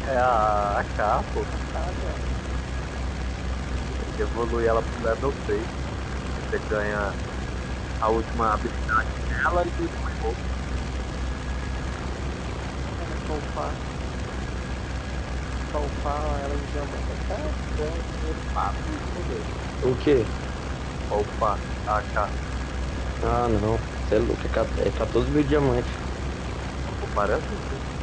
É a AK, pô. Evolui ela pro level 6. Você ganha a última habilidade dela e o último. Pra upar ela em diamante até ganha dinheiro fácil poder. O quê? Opa, AK. Ah, não. Você é louco, é 14 mil diamantes. Pô, parece um.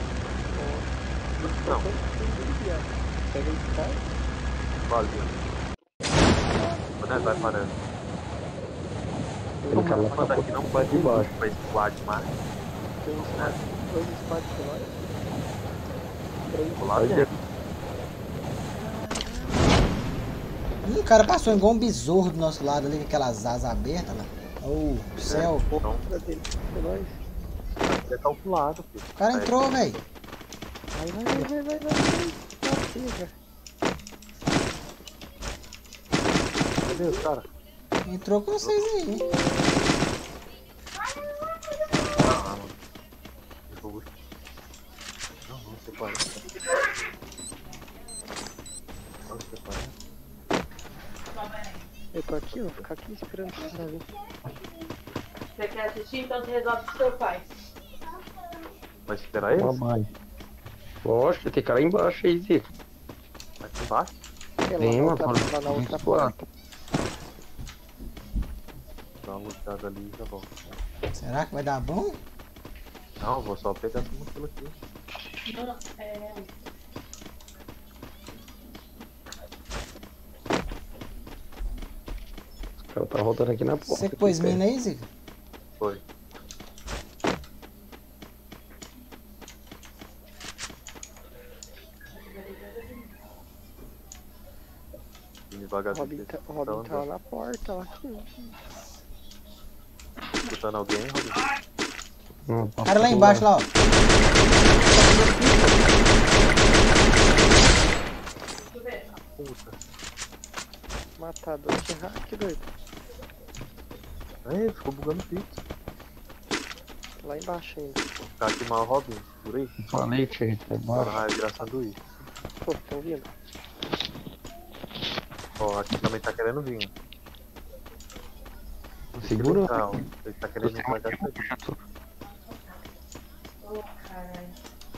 Não, Pega esse cara. vale. Quando é, vai parando. Aquele cara lá Quando aqui não pode de ir baixo. pra squad mais. Tem um squad, dois squads com nós. Três. Vou lá dentro. Ih, o cara passou igual um besouro do nosso lado ali, com aquelas asas abertas lá. Oh, céu. Então, Dele com nós. é calculado, filho. O cara entrou, velho. Vai. Chega. Cadê os caras? Entrou com vocês aí, hein? Ah, mano. Não, você pode. Não, você pode. Eu tô aqui, vou ficar aqui esperando o cara vir. Você quer assistir? Então você resolve com seu pai. Vai esperar eles? Mamãe. Lógico, tem cara aí embaixo aí, Zico. Aqui embaixo? Tem uma lá na outra porta. Dá uma lutada ali e já volto. Será que vai dar bom? Não, vou só pegar essa mochila aqui. Não, é... O cara tá rodando aqui na porta. Você que pôs mina aí, Zica? Foi. Devagarzinho. O Robin tá lá na porta, lá. Escutando alguém, Robin? Não, O cara lá embaixo, lá, ó. Puta. Matador de hack, doido. Aí, ficou bugando o pix. Lá embaixo ainda. Vou ficar aqui mal, Robin. Por aí. falei, Tchê, tá embaixo. Ah, é engraçado isso. Pô, tão vindo. Ó, aqui também tá querendo vir. Segura. Não, ele tá querendo vir pra cá. Ô, caralho.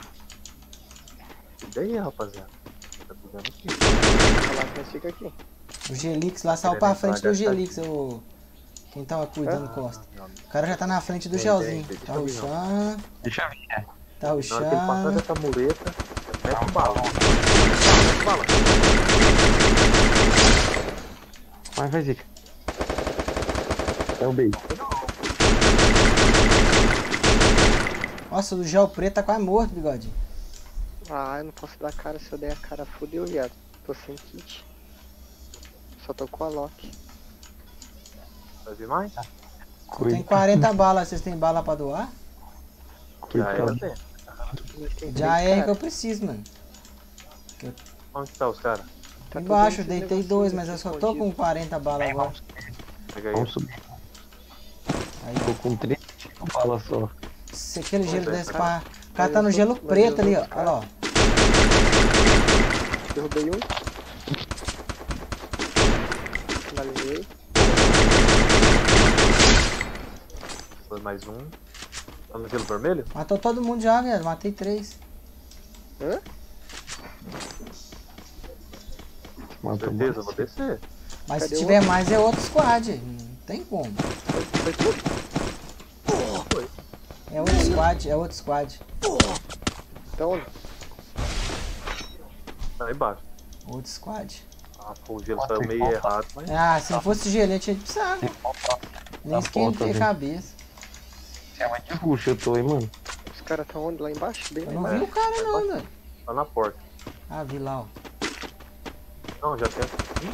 E daí, rapaziada? Tá bugando aqui. Olha lá que nós fica aqui. O Gelix lá saiu pra frente do Gelix, o... Quem tava cuidando do Costa. O cara já tá na frente do Gelzinho. Tá rushando. Deixa eu vir, né? Tá Na hora que ele passar rushando. dessa muleta, mete bala. Mete bala. Vai, Zica. É o beijo. Nossa, o gel preto tá quase morto, bigodinho. Ah, eu não posso dar cara, se eu der a cara fudeu, viado. Tô sem kit. Só tô com a Loki. Vai vir mais? Tem 40 balas, vocês têm bala pra doar? Já era, tem. Já é que eu preciso, mano. Onde tá os caras? Tá Embaixo, tudo nesse deitei negocinho 2, mas eu só tô com 40 balas agora. Pega aí. Vamos subir. Aí, Tô com 30 balas só. se aquele gelo desse pra... O cara tá no gelo preto ali, ó. Olha lá, ó. Derrubei um. Finalizei. Foi mais um. Tá no gelo vermelho? Matou todo mundo já, velho. Matei 3. Hã? Com Matou certeza, eu mais. vou descer. Mas Cadê se o tiver mais é outro squad. Não tem como. Foi tudo? É outro squad, é outro squad. Então, onde? Tá aí embaixo. Outro squad. Ah, pô, o gelo saiu meio errado, mas... Ah, se não fosse gelete, a gente precisava. Nem esquentei a cabeça. Você é mais de ruxa, eu tô aí, mano. Os caras tão onde? Lá embaixo? Bem Eu lá não embaixo. vi o cara não, velho. Tá na porta. Ah, vi lá, ó. Não, já tem.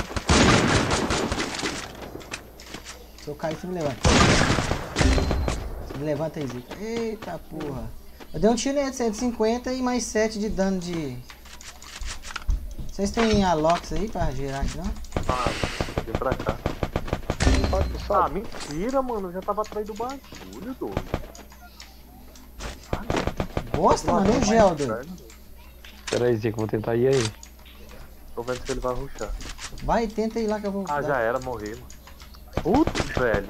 Se eu cair, você me levanta. Você me levanta aí, Zico. Eita porra. Eu dei um tiro nele de 150 e mais 7 de dano de... Vocês têm a Lox aí pra gerar aqui, não? Ah, vem pra cá. Sobe, Ah, sobe. mentira, mano. Eu já tava atrás do bagulho, doido. Bosta, mano. E o gel, doido? Pera aí, Zico, vou tentar ir aí. Tô vendo se ele vai rushar. Vai, tenta ir lá que eu vou. Ah, já era, morri, mano. Putz, velho.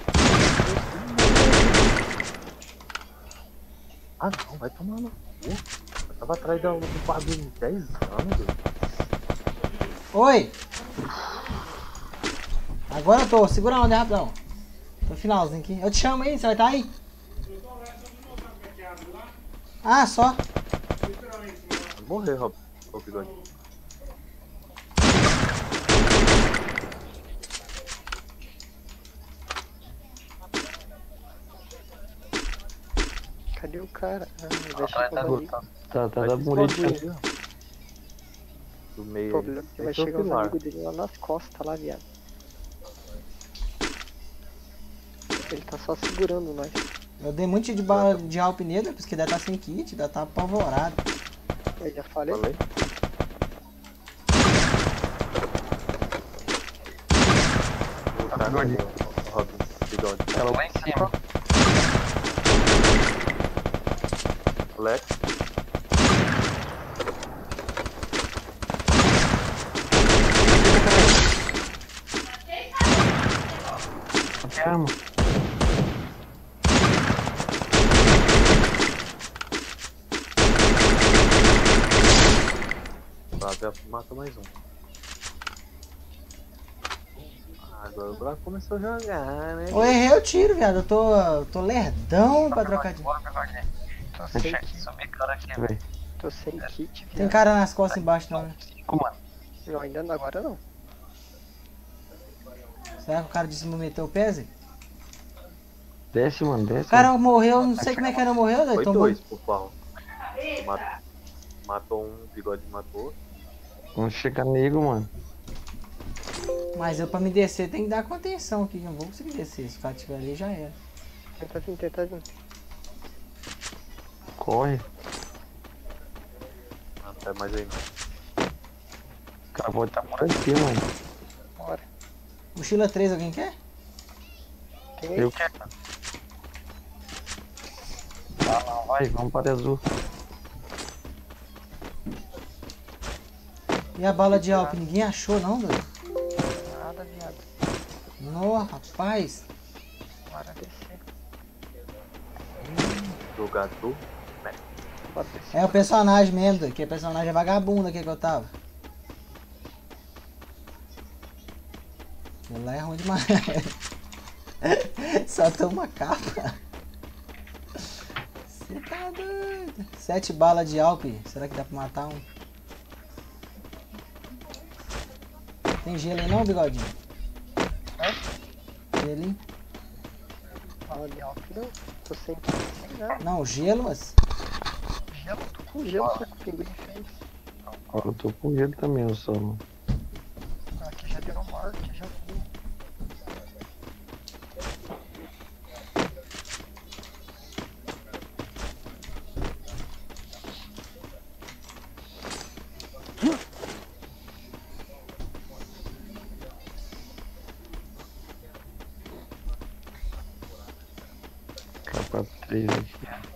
Ah, não, vai tomar no cu. Eu tava atrás do bagulho de 10 anos, velho. Oi! Agora eu tô. Segura a onda rapidão. No finalzinho aqui. Eu te chamo aí, você vai estar aí? Ah, só. Vai morrer, Rob. Ô, bigode. Cadê o cara? Ah, vai Tá, chegar ali. tá Vai da se mureta. explodir, ó. Do O meio. problema é que vai Esse é o chegar os pilar. amigos dele lá nas costas, lá, viado. Ele tá só segurando nós. Eu dei muito de bala de alp nele, porque deve estar sem kit, deve estar apavorado. Eu já falei. Falei? O cara bigode. Robin, bigode. Ela lá em cima. Lex. Que arma? Já matou mais um. Ah, agora o Braco começou a jogar, né? Eu errei o tiro, viado. Eu tô lerdão pra trocar de. Tô sem Deixa eu kit. subir cara aqui, velho. Tô sem kit, Tem viado. cara nas costas embaixo, não, né? Mano. Eu ainda não, agora não. Será que o cara de cima meteu o pé, Zé? Desce, mano, desce. O cara morreu, não sei como é que era morreu, Zé. Foi Tombou. 2 por pau. Matou um, bigode matou. Vamos chegar nego, mano. Mas eu pra me descer tem que dar contenção aqui, não vou conseguir descer. Se o cara estiver ali já era. Tenta vir, tenta vir. Corre. Não tá mais aí não. O cara pode estar por aqui, mano. Bora. Mochila 3, alguém quer? Tem aí? Eu quero. Ah, não, vai, vamos para azul. E a bala de alp? Ninguém achou não, velho? Nada, viado. Nó, rapaz. Bora descer. Jogador. Bora descer. É o personagem mesmo, Zé, que é personagem vagabundo aqui que eu tava. Aquilo lá é ruim demais. Só toma capa. Você tá doido. 7 balas de alp. Será que dá pra matar um? Tem gelo aí não, bigodinho? Gelinho? Fala de alto, não. Tô sem kit, sem nada. Não, gelo, mas... Gelo, tô com gelo, só que o pinguim fez. Agora eu tô com ele também, eu só. Mano. Aqui já deu morte, já fui. Capa 3 aqui.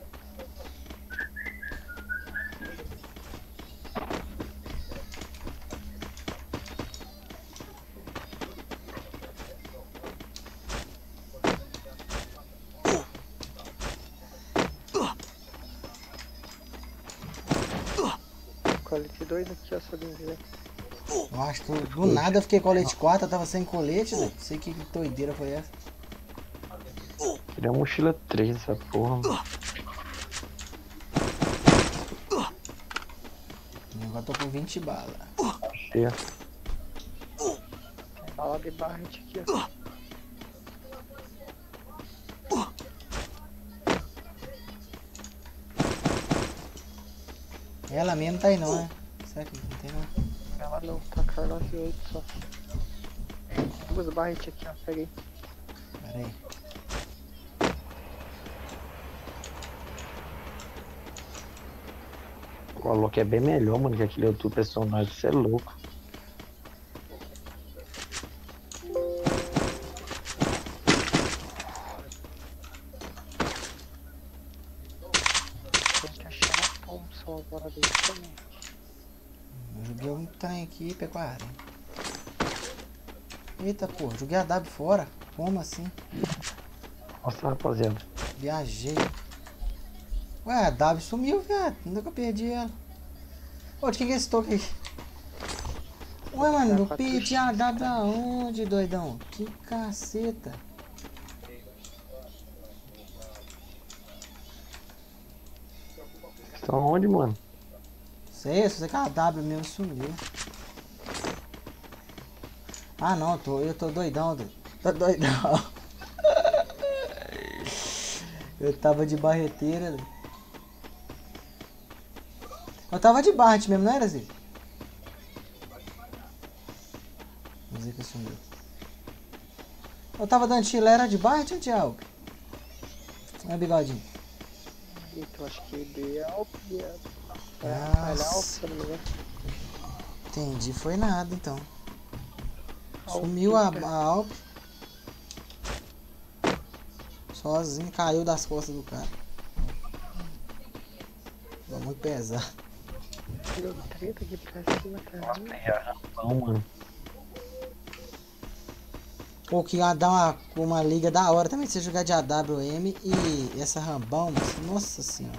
Colete 2 aqui, ó, se alguém quiser. Eu acho que do nada eu fiquei colete 4, eu tava sem colete, Zé. Não sei que doideira foi essa. Queria a mochila 3 essa porra, mano. Agora eu tô com 20 balas. Cheia. Tem bala de barret aqui, ó. Ela mesmo tá aí não, né? Será que não tem não? Ela não, tá Carlos 8 só. 2 barret aqui, ó, peguei. Pera aí. O Alok é bem melhor, mano, que aquele outro personagem. Você é louco. Tem que achar uma Thompson agora dele também. Eu joguei um trem aqui, P40. Eita, pô, joguei a W fora. Como assim? Nossa, rapaziada. Viajei. Ué, a W sumiu, viado. Onde é que eu perdi ela? Ô, de quem que é esse toque aí? Ué, mano, eu perdi a W aonde, doidão? Que caceta. Estão onde, mano? Sei, só sei que a W mesmo sumiu. Ah, não, eu tô doidão, doido. Tô doidão. Eu tava de barreteira, doido. Eu tava de Bart mesmo, não era, Zé? Vamos ver que sumiu. Eu tava dando chilera de Bart ou de Alp? É bigodinho. Então acho que B é Alp, viado. Nossa. Entendi, foi nada então. Sumiu a Alp. Sozinho, caiu das costas do cara. Foi muito pesado. Deu treta aqui pra cima, cara. Não, mano. Pô, que ia dar uma liga da hora também você jogar de AWM e essa Rambão, nossa senhora.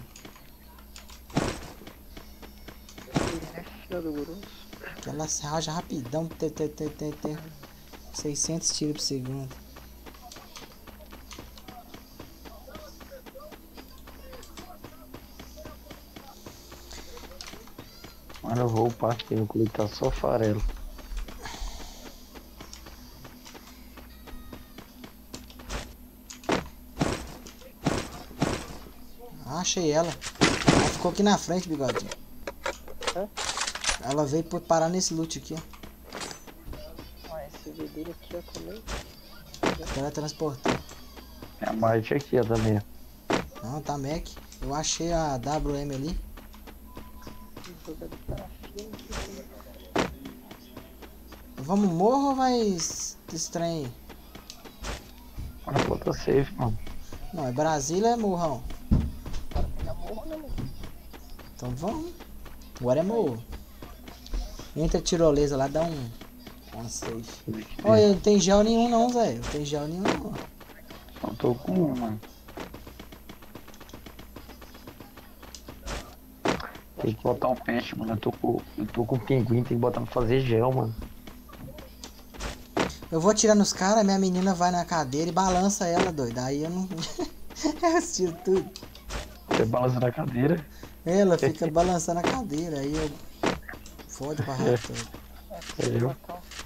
Do grosso. Ela se raja rapidão, 600 tiros por segundo. Mano, eu vou upar aqui no clube, tá só farelo. Achei ela. Ela ficou aqui na frente, bigodinho. Hã? Ela veio parar nesse loot aqui, ó. Ah, esse vidro aqui, ó, também. Ela transportou. É a Marte aqui, ó, também. Não, tá Mac. Eu achei a WM ali. Jogando parafina aqui. Vamos morro ou vai esse trem aí? Olha, falta safe, mano. Não, é Brasília, é morrão. Pegar morro, né, mano? Então vamos. Agora é morro. Entra a tirolesa lá, dá um safe. Olha, não tem gel nenhum não, velho. Não tem gel nenhum não. Só tô com um, mano. Tem que botar um peixe, mano. Eu tô com pinguim, tem que botar pra fazer gel, mano. Eu vou atirar nos caras, minha menina vai na cadeira e balança ela, doido. Aí eu não... eu tiro tudo. Você balança na cadeira. Ela fica balançando a cadeira, aí eu... Fode pra rato. Eu.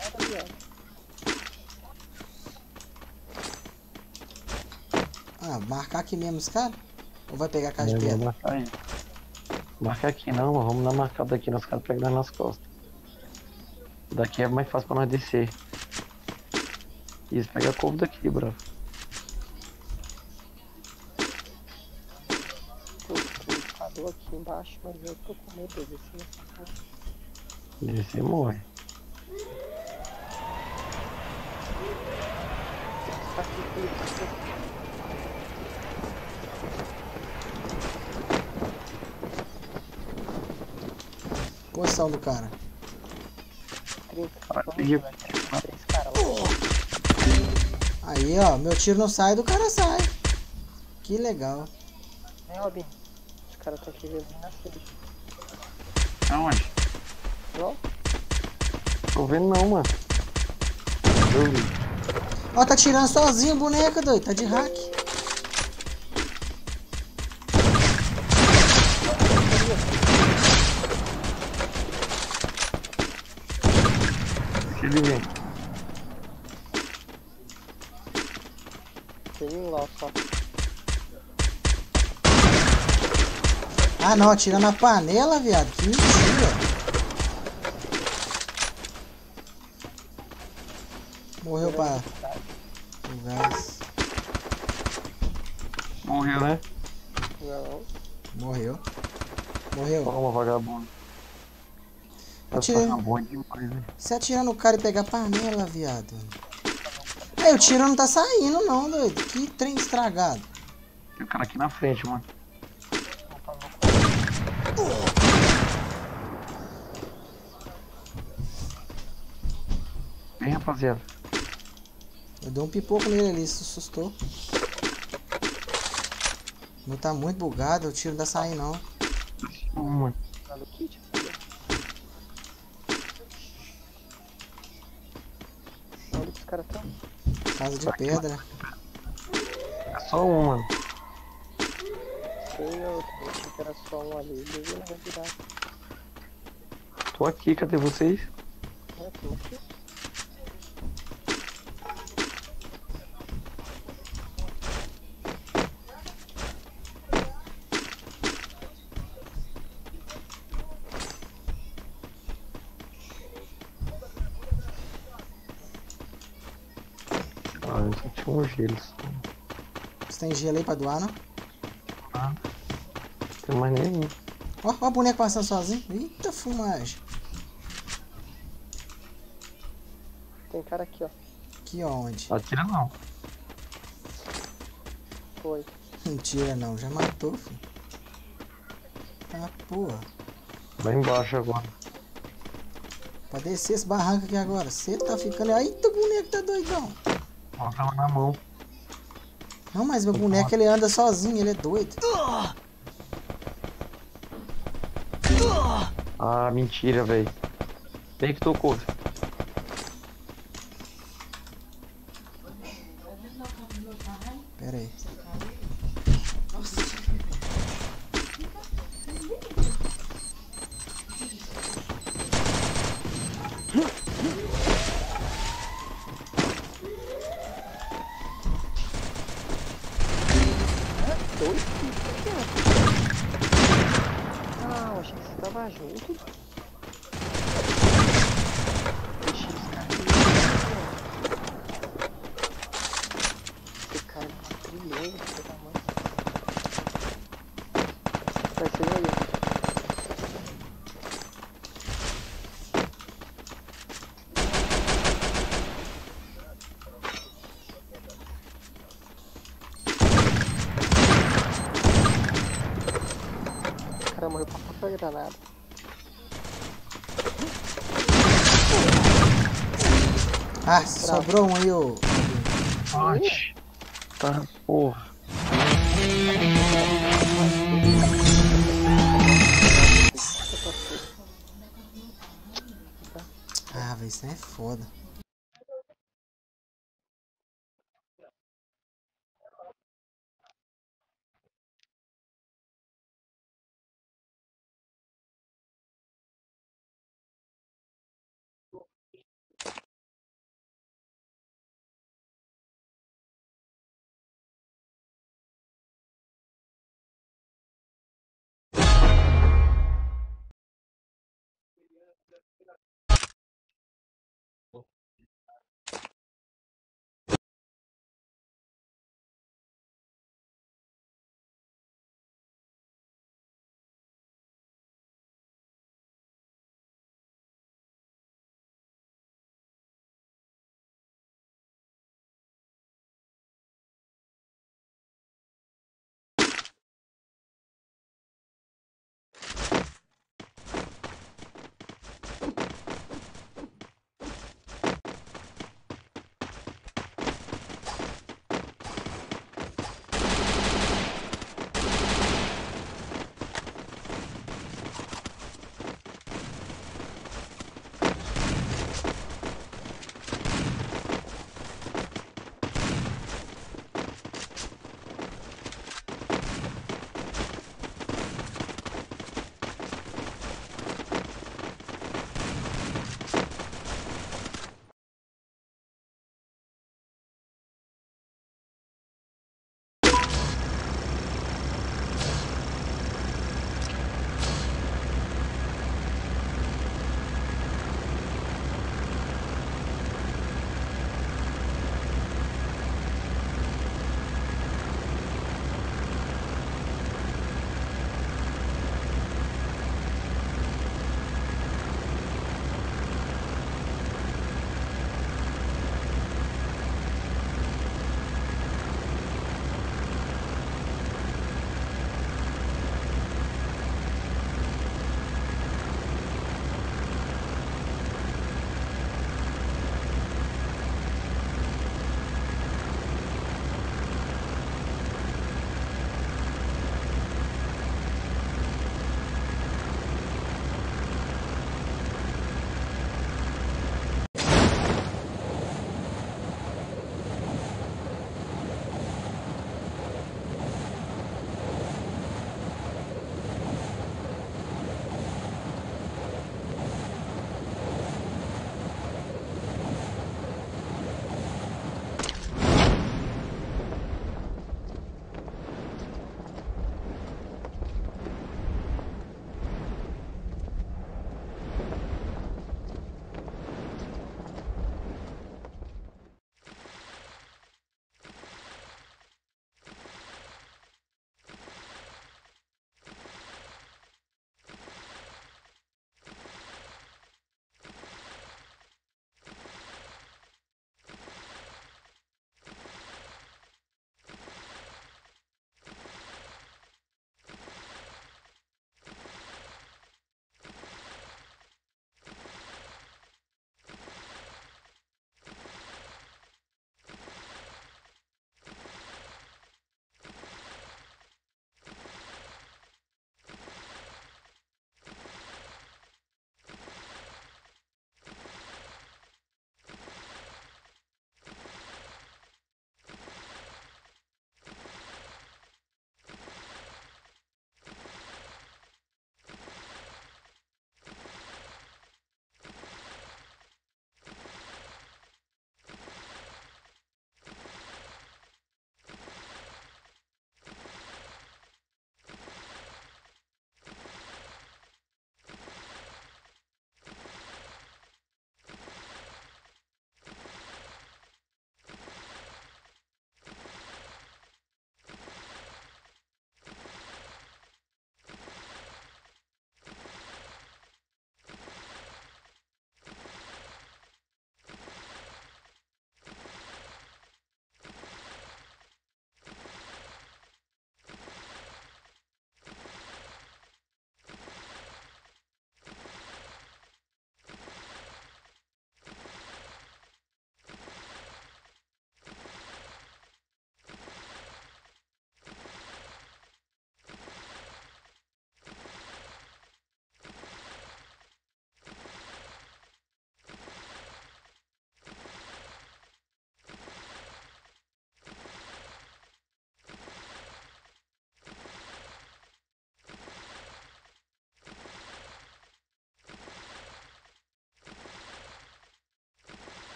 Ah, marcar aqui mesmo os caras? Ou vai pegar a casa de Vou pedra? marcar aí. Marca aqui não, mano. Vamos na marcada aqui, os caras pegam nas costas. Daqui é mais fácil pra nós descer. Isso, pega a couve daqui, bro. Tô aqui embaixo, mas eu tô com medo desse, né? Descer morre. Tá aqui, Felipe. Posição do cara. 30. Aí, 3 caras lá. Aí, ó, meu tiro não sai, do cara sai. Que legal. Vem, Robin. Os caras estão aqui vendo na frente. aonde? Não? Tô vendo não, mano. Eu vi. Ó, tá tirando sozinho o boneco, doido. Tá de hack. Deixa ele vir. Tem um lá só. Ah, não, atirando na panela, viado. Que mentira. Morreu pra... o gás. Morreu, né? Não. Morreu. Morreu. Toma, vagabundo. Atirei. Tá bom demais, né? Você atira no cara e pega a panela, viado. Aí, o tiro não tá saindo, não, doido. Que trem estragado. Tem o cara aqui na frente, mano. rapaziada. Eu dei um pipoco nele ali, se assustou. O meu tá muito bugado, o tiro não dá sair não. Mano. Tá no kit? Onde que os caras estão? Casa de pedra. É só um, mano. Sei, eu achei que era só um ali. Levei na revirada. Tô aqui, cadê vocês? É, tô aqui. Ah, eu só tinha um gelo. Você tem gelo aí pra doar, não? Não tem mais nenhum. Ó, ó o boneco passando sozinho. Eita fumagem. Tem cara aqui, ó. Aqui onde? Atira não. Foi. Mentira não, já matou, filho. Ah, porra. Vai embaixo agora. Pra descer esse barranco aqui agora. Você tá ficando. Eita, o boneco tá doidão. Ó, tava na mão. Não, mas meu boneco ele anda sozinho, ele é doido. Ah, mentira, velho. Quem que tocou? Pera aí. Dois kits aqui, ó. Ah, eu achei que você tava junto. Deixa os caras aí. Esse cara é uma trilhões, filho da mãe. Vai ser aí. O cara morreu pra pouca granada. Ah, sobrou um aí, ô. Bate. Tá, porra. Ah, velho, isso aí é foda.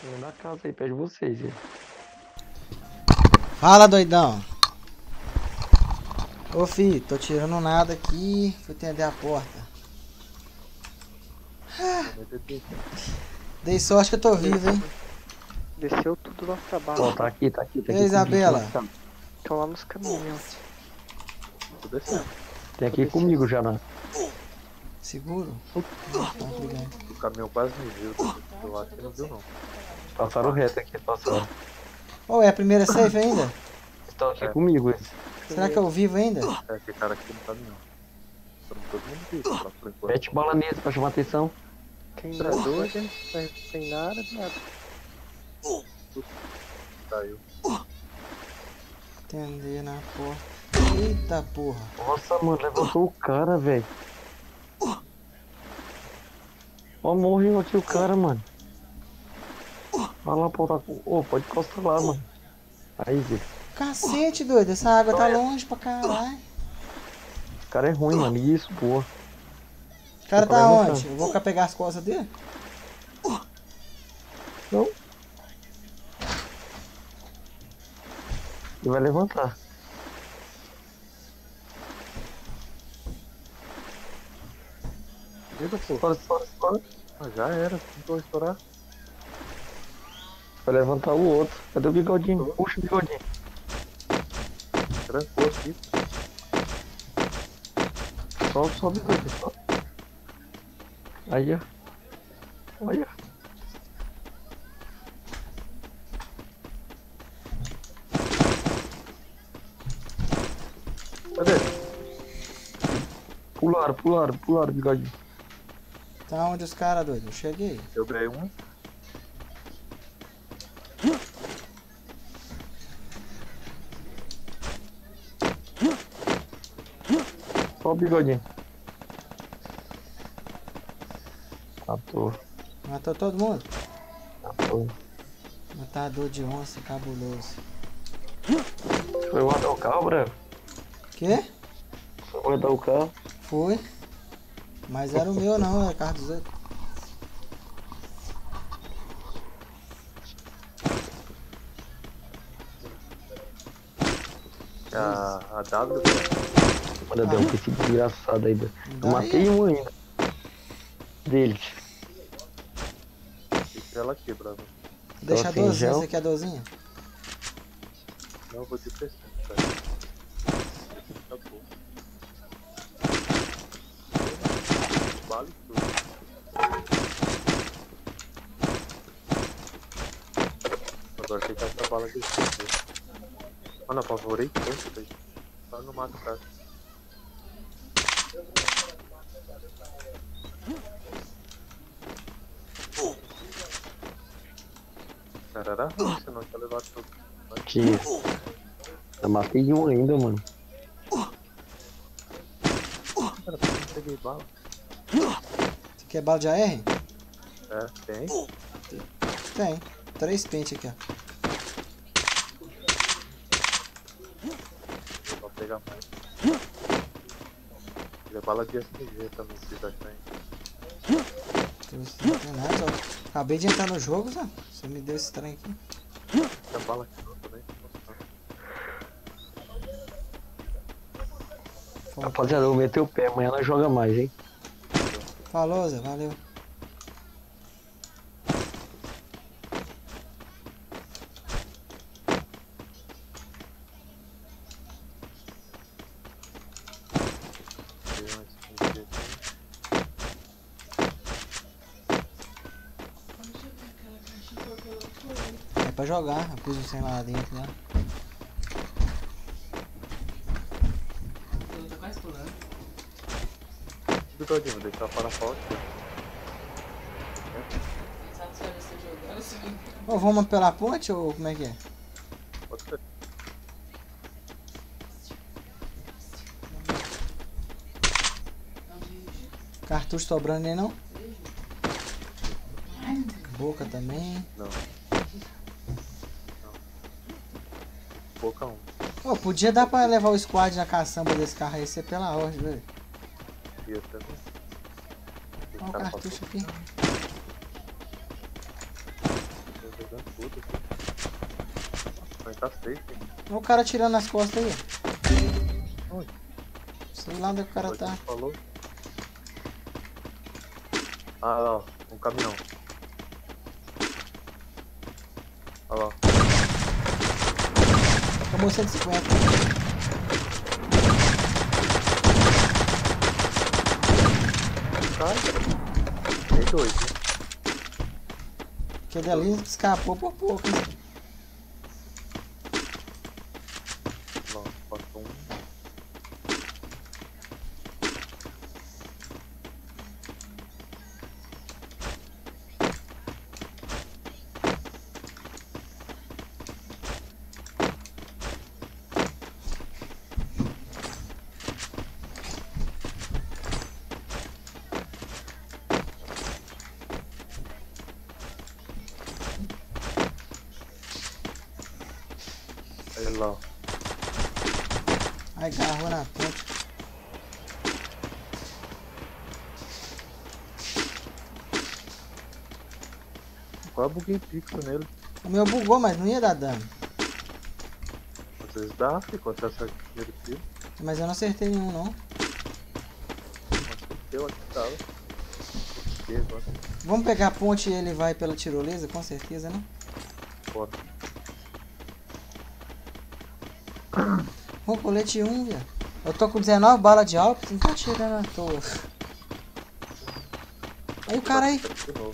Dentro da casa aí, perto de vocês. Hein? Fala, doidão. Ô, fi, tô tirando nada aqui. Fui atender a porta. Dei sorte que eu tô vivo, hein? Desceu tudo lá pra baixo. Ó, tá aqui. Ei, Isabela. Estão lá nos caminhos. Tô descendo. Tem aqui comigo já, né? Seguro? Tá, obrigado. O caminhão quase me viu. Eu acho que não viu, não. Passaram reto aqui, passaram. Ô, é a primeira safe ainda? Estão aqui comigo, eles. Será que eu vivo ainda? É, esse cara aqui no caminhão. Todo mundo viu, tá, por enquanto. Mete bala neles pra chamar atenção. Quem mandou a gente sem nada, nada. Caiu. Atender na porta. Eita porra. Nossa, mano, levantou o cara, velho. Ó, morreu aqui o cara, mano. Vai lá, pô, tá com... Ô, pode encostar lá, mano. Aí, Zé. Cacete, doido. Essa água tá longe pra caralho. O cara é ruim, mano. Isso, pô. O cara Tô tá levantando. onde? Eu vou cá pegar as costas dele? Não. Ele vai levantar. Eita, pô. Estoura. Ah, já era. Tentou estourar. Vai levantar o outro. Cadê o bigodinho? Puxa o bigodinho. Trancou aqui. Só o bigodinho, só. Aí, ó. Olha. Cadê? Pularam, bigodinho. Tá onde os caras, doido? Eu cheguei. Eu ganhei um. Só o bigodinho. Matou. Matou todo mundo? Matou. Matador de onça, cabuloso. Foi guardar o carro, Bravo? Quê? Foi guardar o carro. Foi. Mas era o meu não, era o carro dos outros. A W. Manda dar um esse desgraçado aí. Eu Daí? matei um ainda. Deles. Fica ela aqui, bravo. Deixa a sem dorzinha, gel. você quer a dorzinha? Não, eu vou te prestar, cara. Tá bom. Vale tudo. Agora tem que essa bala aqui. Mano, apavorei tanto, velho. Só não mata o cara. Cara, era ruim, senão tinha levado tudo. Que isso. Eu matei um ainda, mano. Cara, por que não peguei bala? Você quer bala de AR? É, tem. Tem. 3 pentes aqui, ó. Vou pegar mais. Peguei bala de SMG também, se vocês acharem. Não tem nada, só. Acabei de entrar no jogo, Zé. Você me deu esse trem aqui. Tem bala aqui não também. Rapaziada, eu vou meter o pé. Amanhã nós joga mais, hein? Falou, Zé. Valeu. Peguei um SMG aqui. É pra jogar. Eu pus o 100 lá dentro, né? Bigodinho, vou deixar para a foto. Ô, vamos pela ponte ou como é que é? Pode ser. Cartucho sobrando aí não? Boca também. Não. Boca um. Ô, podia dar pra levar o squad na caçamba desse carro aí, ser pela ordem, velho. Ia também. Olha o cartucho aqui. Pegando tudo aqui. Vai tá safe, hein? Olha o cara tirando nas costas aí. Onde? Sei lá onde é que o cara Foi tá. que falou. Ah, lá, ó. Um caminhão. Olha lá. Tomou 150. Sai. Tem dois, né? Aquele ali escapou por pouco. Hein? Não, passou um. Aí lá, ó. Aí agarrou na ponte. Quase buguei fixo nele. O meu bugou, mas não ia dar dano. Às vezes dá, filho, quando você acerta o primeiro tiro. Mas eu não acertei nenhum não. Eu aqui tava. E agora? Vamos pegar a ponte e ele vai pela tirolesa, com certeza, né? Bora. Pô, colete 1, viado. Eu tô com 19 balas de álcool, não tá tirando à toa. Aí o cara aí. De novo.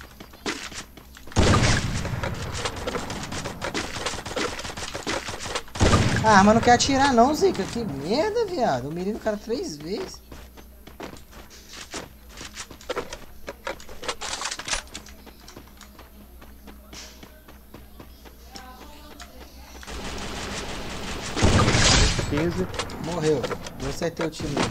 Ah, mas não quer atirar não, Zica. Que merda, viado. Eu mirei no cara 3 vezes. Morreu. Eu acertei o tiro nele.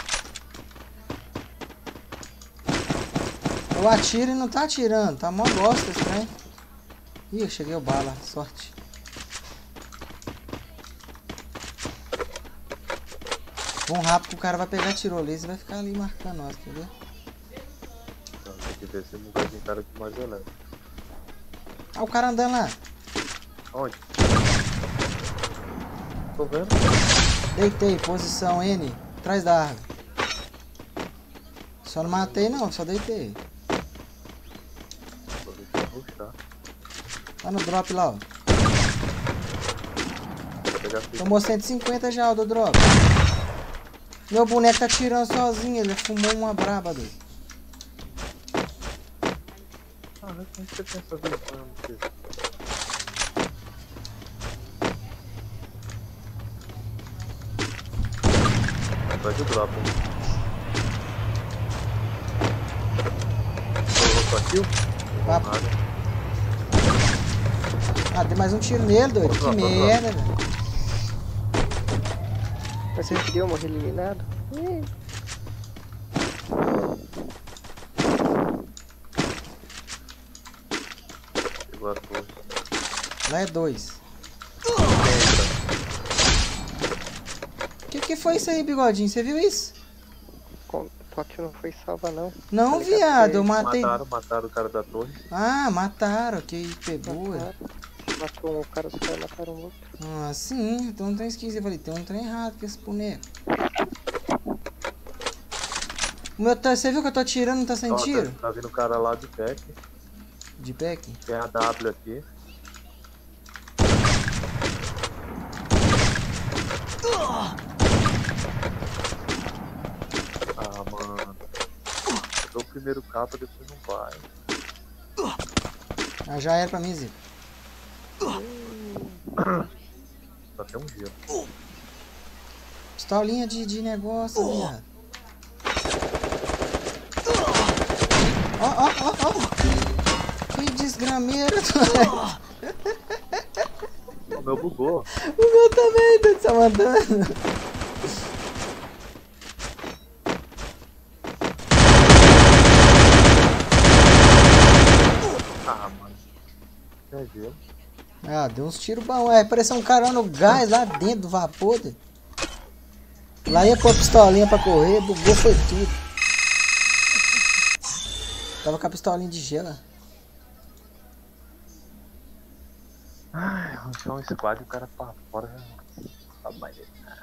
Eu atiro e não tá atirando. Tá mó bosta esse trem. Ih, eu cheguei o bala. Sorte. Vamos rápido que o cara vai pegar a tirolesa e vai ficar ali marcando nós, entendeu? Então, tem que ver se não vai vir cara de mais elétrico. Ah, o cara andando lá. Onde? Tô vendo. Deitei, posição N, atrás da árvore. Só não matei não, só deitei. Vou deixar rushar. Tá no drop lá, ó. Vou pegar aqui. Tomou 150 já, o do drop. Meu boneco tá tirando sozinho, ele fumou uma braba, doido. Ah, não tem que você pensa bem, não sei. Vai de drop, hein? Colocou aqui? Papo. Nada. Ah, dei mais um tiro nele, doido. Que Drop, drop. merda, velho. Mas você queria morrer eliminado? Pegou a torre. Lá é 2. Que foi isso aí, bigodinho? Você viu isso? Tóquio não foi salva, não. Não, Tá ligado viado, que eu matei. Mataram o cara da torre. Ah, mataram, que pegou. Matou um cara, os caras mataram o outro. Ah, sim, então não tem esquisito. Eu falei, tem um trem errado com esse boneco. O meu, você viu que eu tô atirando, não tá sem Ó, tiro? Tá vindo o cara lá de pack. De pack? Tem a W aqui. Ah, mano. Eu dou o primeiro capa, depois não vai. Ah, já era pra mim, Zico. Só tem um gelo. Pistolinha de negócio, viado. Ó. Que desgrameira. O meu bugou. O meu também, tá só mandando. Ah, mano. É gelo. Ah, deu uns tiros bons. É, parecia um cara no gás lá dentro do vapor. Dele. Lá ia pôr a pistolinha pra correr, bugou, foi tudo. Tava com a pistolinha de gelo. só um squad e o cara pra fora. Tá mais.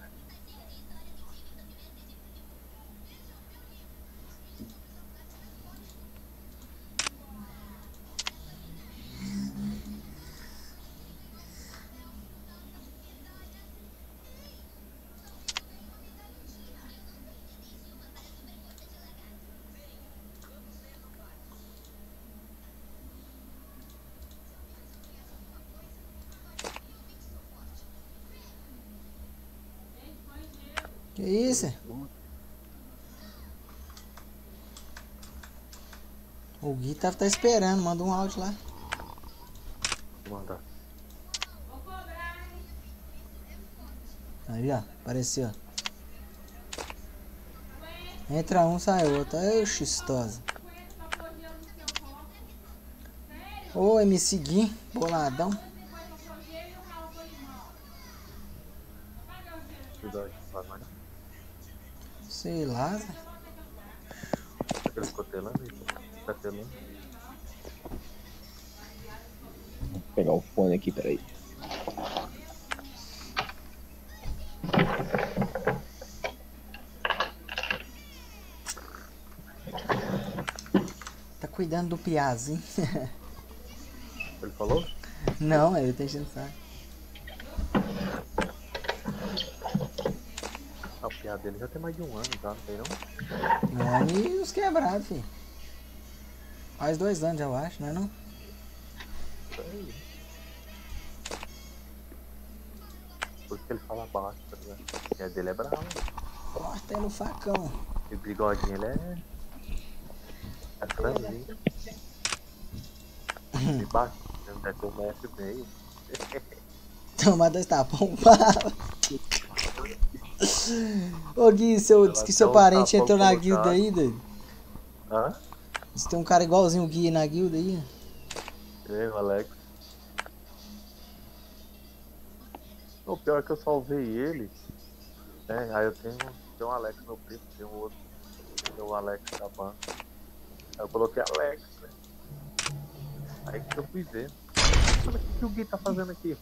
Que isso? O Gui tá esperando, manda um áudio lá. Vou mandar. Aí, ó, apareceu. Entra um, sai outro. Ai, xistosa. Ô, MC Gui, boladão. Cuidado, vai mais. Sei lá, Zé. Aquele cotelando aí, cotelando. Vou pegar o fone aqui, peraí. Tá cuidando do piazinho. Ele falou? Não, ele tá enchendo o saco. Ah, o piada dele já tem mais de um ano, já não tem não? Um ano e uns quebrados, filho. Faz 2 anos, eu acho, não é não? Isso aí. Por isso que ele fala baixo, tá ligado? O piada dele é bravo. Corta no facão. E o bigodinho, ele é... É franzinho. E baixo, deve ter 1,5 m. Tomar 2 tapão, bala. Ô Gui, diz que seu parente entrou na guilda aí, doido. Hã? Diz que tem um cara igualzinho o Gui na guilda aí. O Alex. O pior é que eu salvei ele. Né? Aí eu tenho um Alex meu primo, tem um outro. Tem o Alex da banca. Aí eu coloquei Alex, né? Aí que eu fui ver. Olha o que o Gui tá fazendo aqui.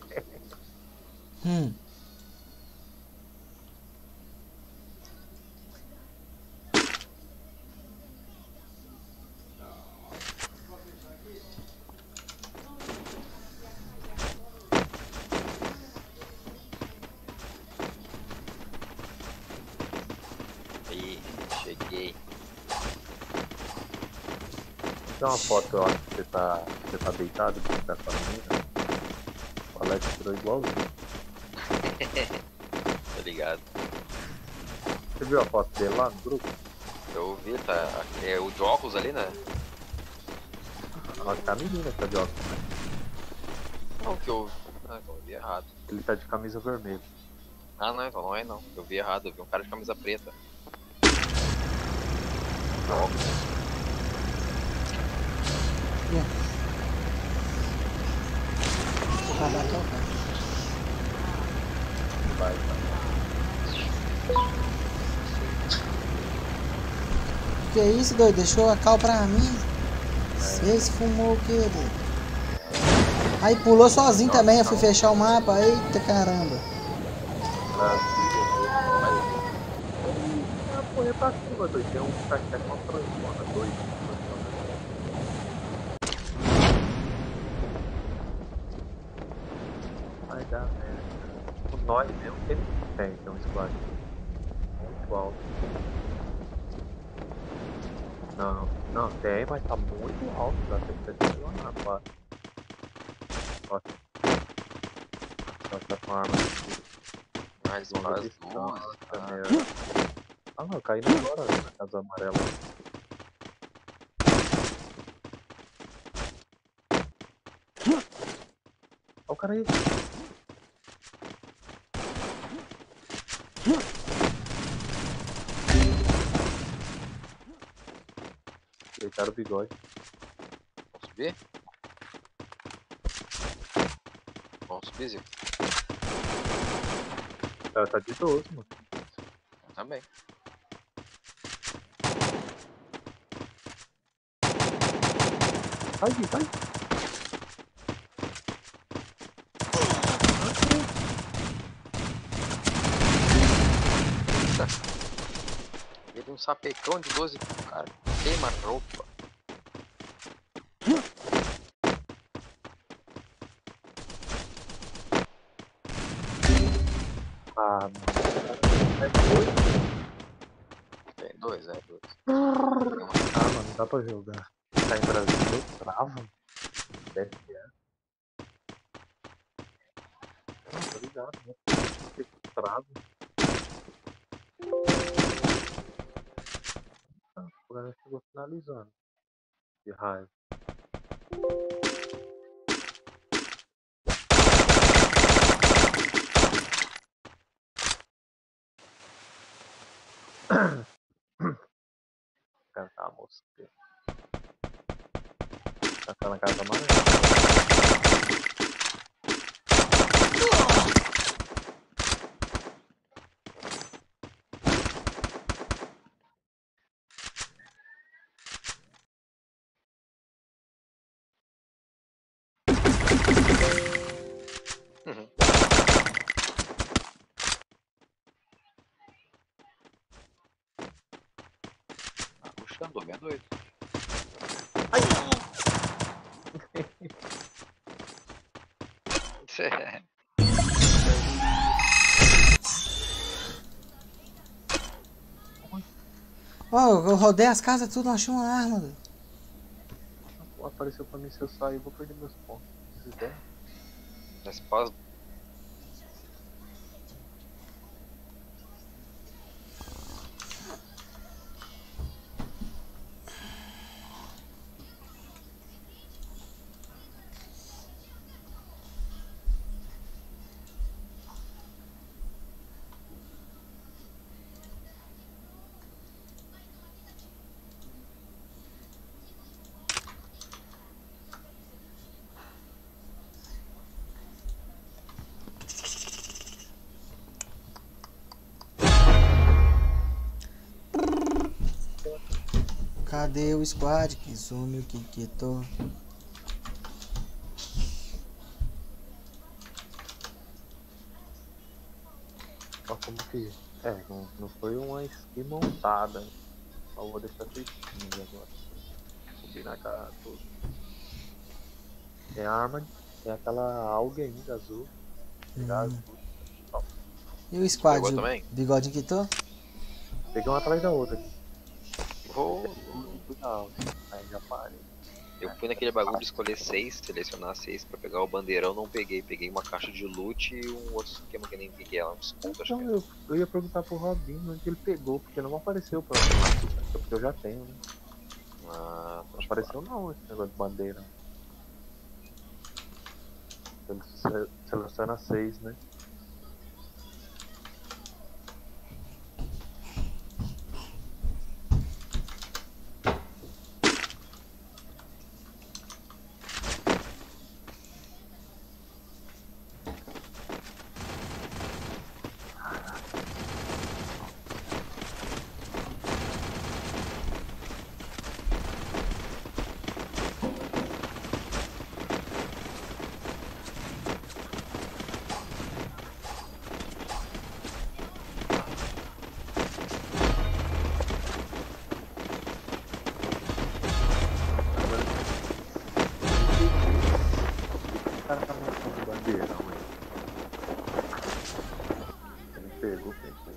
Aí, cheguei. Tem uma foto, eu acho que você tá deitado dentro da sua menina. O Alex tirou igualzinho. Tá ligado? Você viu a foto dele lá no grupo? Eu vi, tá. É o de óculos ali, né? Acho que é a menina que tá de óculos. Não, que eu. Ah, então eu vi errado. Ele tá de camisa vermelha. Ah, não, então não é não. Eu vi errado, eu vi um cara de camisa preta. Óculos. Vou acabar com o cara. Vai. Que isso, doido? Deixou a cal pra mim? Vocês fumou o que, doido? Aí pulou sozinho também, eu fui fechar o mapa. Eita caramba. Correr pra cima, doido. Tem um cara que tá com uma transforma, dois. Vai dar merda. O nós mesmo que ele tem um squad. Muito alto. Não, tem, mas tá muito alto. Dá pra ter que lesionar, pá. Ó. Tá com a arma aqui. Mais Longa umas distância, duas. merda. Ah não, caindo agora na casa amarela. Olha o cara aí. Deitaram o bigode. Vamos subir? Vamos subir, Zico? O cara tá de 12, mano. Eu também. Sai, Gui, sai. sapecão de 12 cara. Queima a roupa. Ah, é doido. Tem dois. Ah, mano, não dá pra jogar. Tá em Brasil, trava. DSA. Não, tô ligado, né? Trava. Ah, o programa chegou finalizando. De raiva. Cantar a música. Tá na casa amarela. O Xandô é doido. Ó, eu rodei as casas tudo, não achei uma arma, doido. Apareceu pra mim, se eu sair, eu vou perder meus pontos. Desistem. Nesse pós. Cadê o squad que sumiu, que quitou? Ó, como que. É, não foi uma skin montada. Só vou deixar feitinho agora. Subir na cara tudo. Tem a arma, tem aquela alga ainda azul. Pegar azul. E o squad? Pegou O também? bigodinho quitou? Peguei uma atrás da outra aqui. Oh, Cuidado. Aí já parei. eu fui naquele bagulho de escolher 6, selecionar 6 pra pegar o bandeirão, não peguei. Peguei uma caixa de loot e um outro esquema que eu nem peguei ela, uns pontos, acho que Então é. eu ia perguntar pro Robinho onde ele pegou, porque não apareceu pra mim. Porque eu já tenho, né? Ah, Não apareceu não esse negócio de bandeira. Ele seleciona 6, né? O cara tá montando bandeirão aí. Ele pegou, pensei.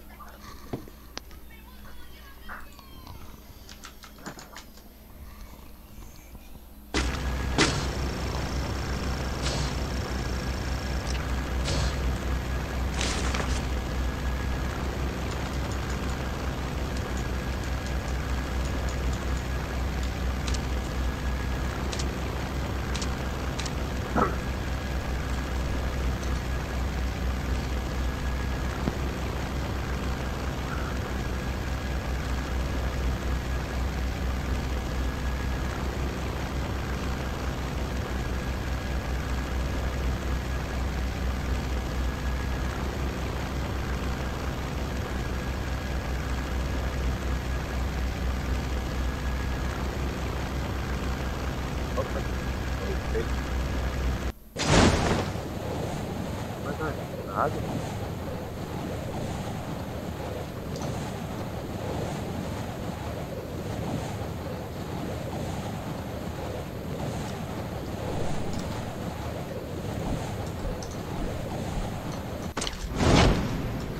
Mas não é nada.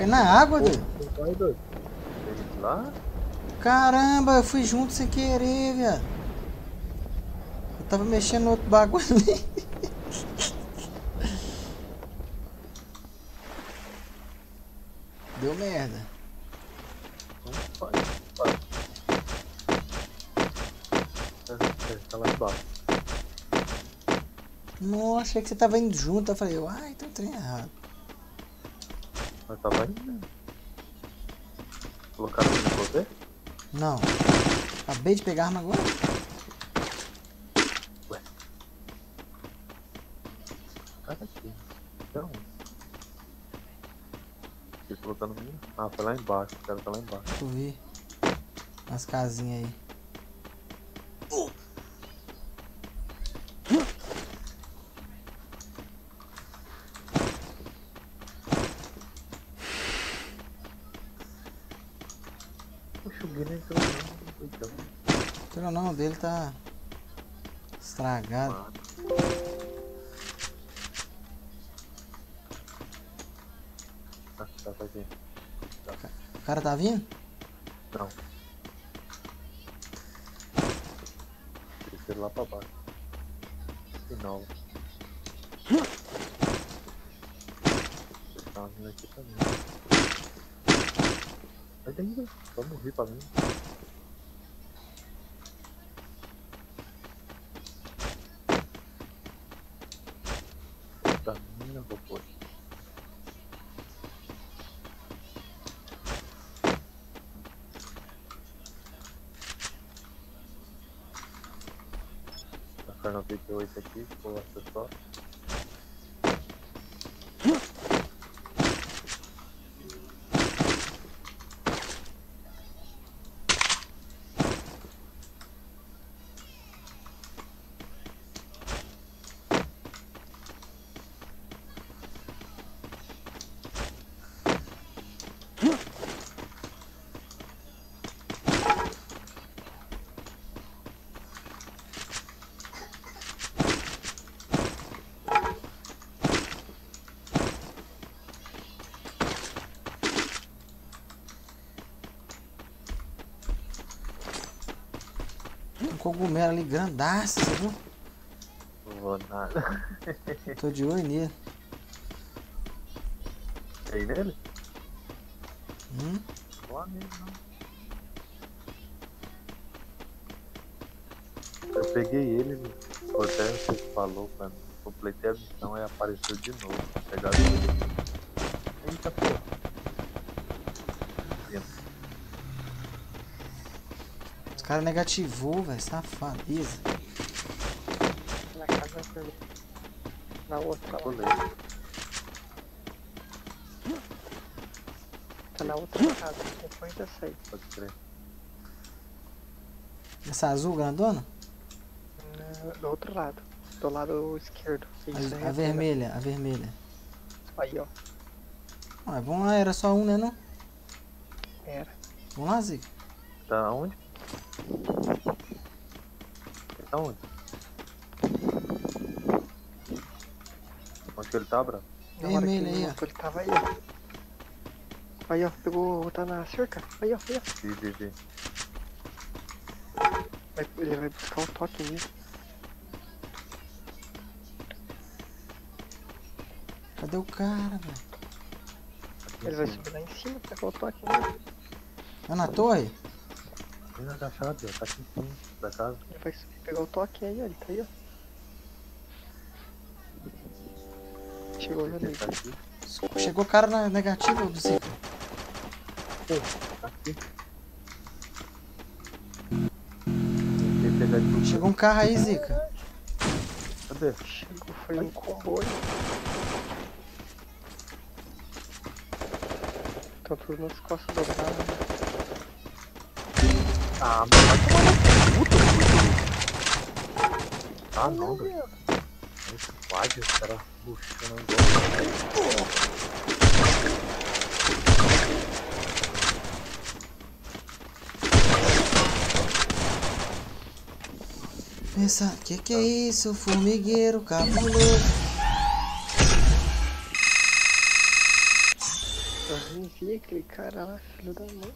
Cai na água, doido. Vai, doido. Ele lá? Caramba, eu fui junto sem querer, viado. Eu tava mexendo no outro bagulho ali. Deu merda. Não vai. Tá lá embaixo. Nossa, achei que você tava indo junto. Eu falei, ai, tem um trem errado. Mas tava indo mesmo. Colocaram no poder? Não. Acabei de pegar a arma agora. Ué. Cara aqui. Então. Eles colocando minha. Ah, foi lá embaixo. O cara tá lá embaixo. Eu vi. Umas casinhas aí. Poxa, o Guilherme entrou não. Então. Pelo não, o dele tá estragado. Mano. Ah, tá aqui. O cara tá vindo? Não. Descer lá pra baixo. Final. Tá vindo aqui também. Vai daí, velho. Só morrer pra mim. Da minha robô. Tá no 98 aqui, vou acessar. Um cogumelo ali grandaço, você viu? Não vou nada. Tô de olho nele. Tem nele? Hum? Não há nele, não. Eu peguei ele, o até você falou pra mim. Completei a missão e apareceu de novo. Pegaram ele. Eita porra. Os caras negativou, velho. Safadeza. Na casa dele. Na outra lá. Colei. Tá na outra casa. Depois dessa aí. Pode crer. Essa azul grandona? Do outro lado. Do lado esquerdo. Isso aí A vermelha, a vermelha. Aí, ó. Ah, vamos lá, era só um, né não? Era. Vamos lá, Zico. Tá onde? Tá onde? Onde que ele tá, Bruno? Na hora que Vermelho aí, ele ó. voltou, ele tava aí, ó. Aí, ó. Pegou. Tá na cerca. Aí, ó. Aí, ó. Vi. Ele vai buscar o toque mesmo. Cadê o cara, velho? Ele vai subir lá em cima, pegar o toque mesmo. Tá na torre? Vem agachado, ó. Tá aqui em cima da casa. Ele vai subir pegar o toque aí, ó. Ele tá aí, ó. Chegou já Ele ali. tá aqui. Chegou o cara na negativa do Zico. Tá aqui. Tem que pegar de Chegou um carro aí, Zica. Cadê? Chegou, foi um comboio. Estão tudo nas costas do carro. Ah, mas vai tomar no puta, muito. Ah, não, velho. Esse quadro, os caras puxando igual. Pensa, que é isso? Formigueiro cabuloso. vi aquele cara lá, filho da mãe.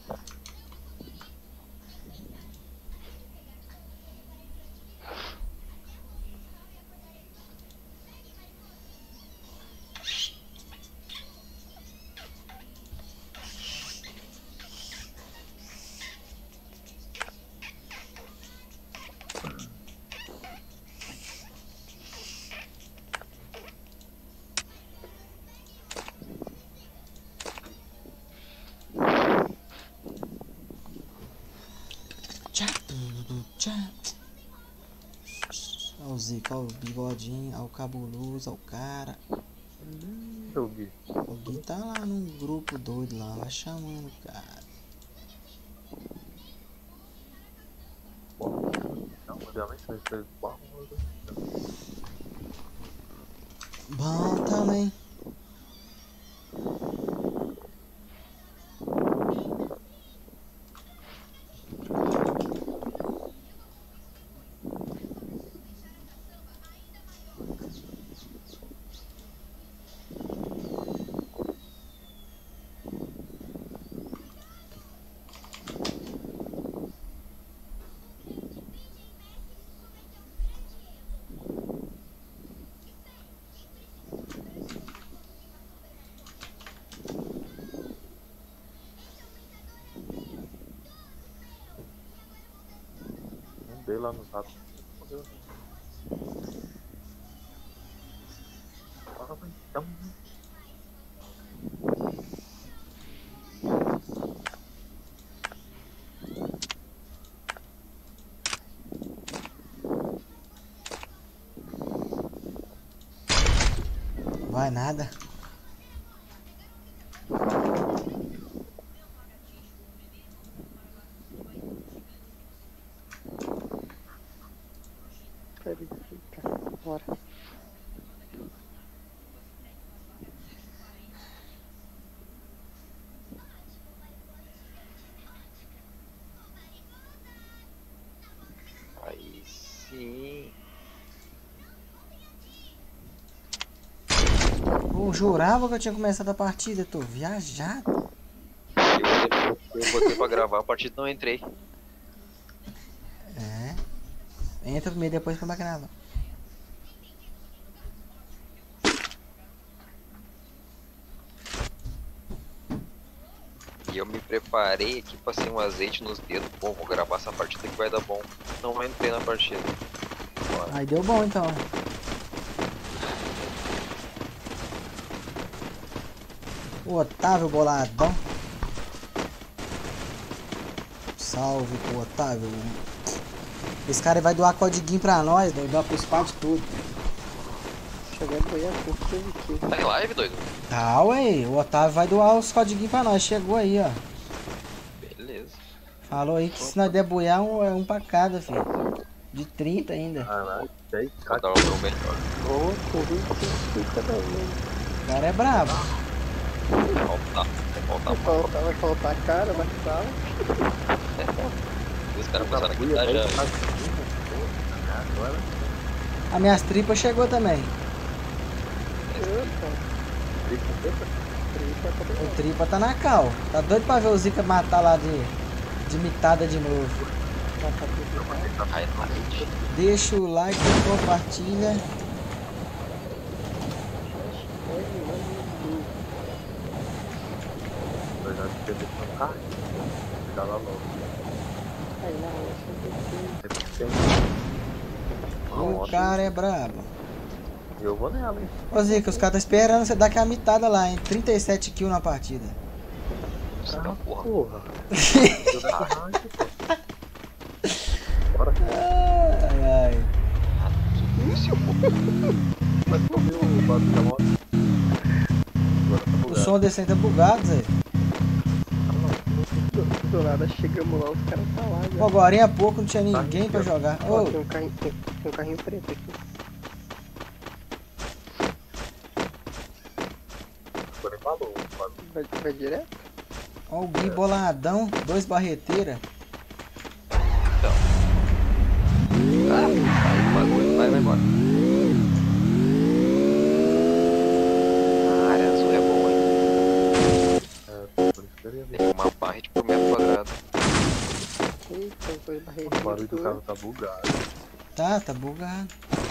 Olha o Zico, olha o bigodinho, olha o cabuloso, olha o cara. Eu vi. O Gui tá lá num grupo doido lá, vai chamando o cara. Não, mundialmente vai ser bom. Bom também. Dei lá nos ratos. Então. Vai nada. Peraí, bora. Aí sim. Eu jurava que eu tinha começado a partida, eu tô viajado. Eu botei pra gravar, a partida não entrei. É. Entra primeiro, depois pra gravar. E eu me preparei aqui, passei um azeite nos dedos. Pô, vou gravar essa partida que vai dar bom. Não entrei na partida. Bora. Aí deu bom então. O Otávio boladão. Salve pro Otávio. Esse cara vai doar codiguinho pra nós, vai doar pro squad tudo. Cheguei a boiar por tudo aqui. Tá em live, doido? Tá, ué. O Otávio vai doar os codiguinhos pra nós. Chegou aí, ó. Beleza. Falou aí que se nós deboiar é um pra cada, filho. De 30 ainda. Caralho, 10 Vou caras. dar o meu melhor. Ô, corri cada vez. O cara é brabo. Vai Vai faltar a cara na sala. Os caras passaram aqui, tá já. Agora. As minhas tripas chegou também. O tripa tá na cal. Tá doido pra ver o Zika matar lá de mitada de novo. Highlight. Deixa o like, compartilha. Verdade, você tem que no carro. Dá lá logo. Aí na hora, O cara é brabo. Eu vou nela, hein? Ô Zica, os caras tá esperando você dar aquela mitada lá, hein? 37 kills na partida. Nossa, porra. Porra. Bora. Ai, ai. Mas comeu o barulho da moto. Agora tá O bugado. som desse aí tá bugado, Zé. do nada chegamos lá, os caras tá lá já. Pô, agora há pouco não tinha ninguém pra jogar. Ó, Ô, tem um carrinho preto aqui. Agora ele falou. Vai direto? ó o Gui boladão, 2 barreteiras. Então. Vai, bagulho. Vai embora. A área azul é boa, hein? É, por barulho do carro tá bugado. Tá bugado.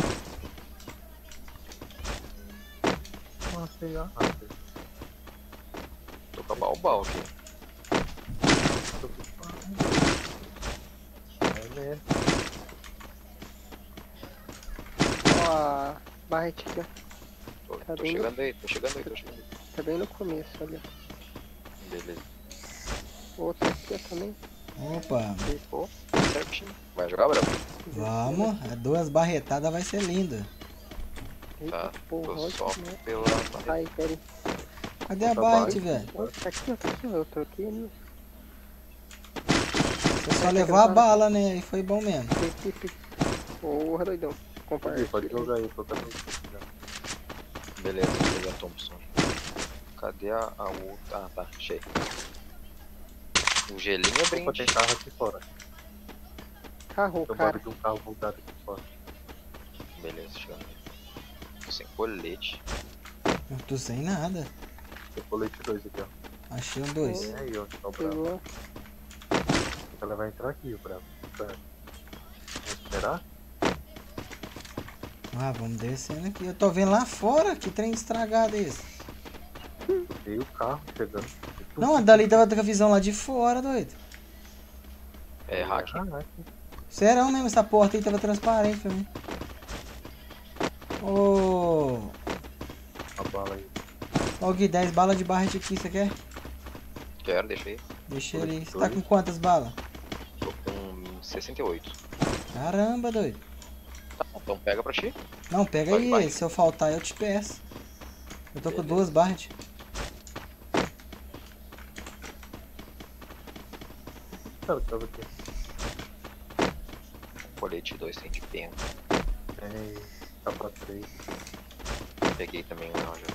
Nossa, sei lá. Tô com a balbal aqui. É mesmo. Ó, a barrete aqui, ó. Tô Tá bem chegando aí. Tá bem no começo, olha. Beleza. Outro aqui ó, também. Opa, Pô, certinho. Vai jogar, Bravo? vamos. 2 barretadas vai ser lindo. Eita, Tá, porra, tô olha só que merda. pela... Ai, peraí. Cadê a Tá bite, bom. velho? Olha, tá aqui, ó, eu troquei ali. Você só levou a bala, né? E foi bom mesmo. Equipe. Porra, doidão. Compartilha. Pode jogar aí, tô tentando. Beleza, vou pegar a Thompson. Cadê a outra? Ah, tá, achei. O gelinho é Opa, brinde. tem carro aqui fora. Carro, Tem um cara. barulho de um carro bugado aqui fora. Beleza, chegando. Tô sem colete. Não tô sem nada. Tem colete 2 aqui, ó. Achei um 2. Tem aí onde tá o Bravo. Pegou. Ela vai entrar aqui, o Bravo. Vamos esperar? Ah, vamos descendo aqui. Eu tô vendo lá fora. Que trem estragado é esse? Tem o carro chegando. Não, a dali tava com a visão lá de fora, doido. É hack. Serão mesmo, essa porta aí tava transparente pra mim. Ô, A bala aí. ó, Gui, 10 balas de barrete aqui, você quer? Quero, deixa aí. Deixa ele aí. Você tá com quantas balas? Tô com 68. Caramba, doido. Tá, então pega pra ti. Não, pega Vai, aí, vai. se eu faltar eu te peço. Eu tô com Beleza. 2 barrete. Cara, tava aqui. Colete 2 tem de pena. Tem. Tá pra 3. Peguei também um já.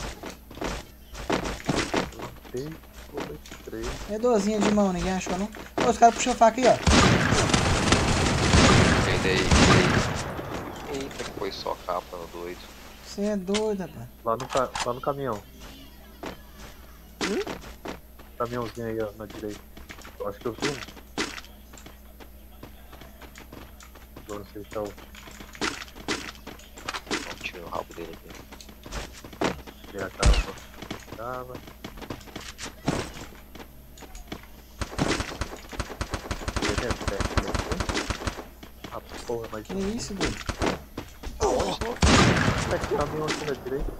Tem colete 3. É dorzinha de mão, ninguém achou não? Ô, os caras puxam a faca aí, ó. Peguei. Eita, que foi só capa no doido. Você é doido, rapaz. Lá no caminhão. Caminhãozinho aí, ó, na direita. Eu acho que eu vi um. Agora você tá o. Vamos tirar o rabo dele aqui. Tirar a cara pra. Tava. Ah, porra, mas. Que isso, doido? Aonde só? Caminhão aqui na direita.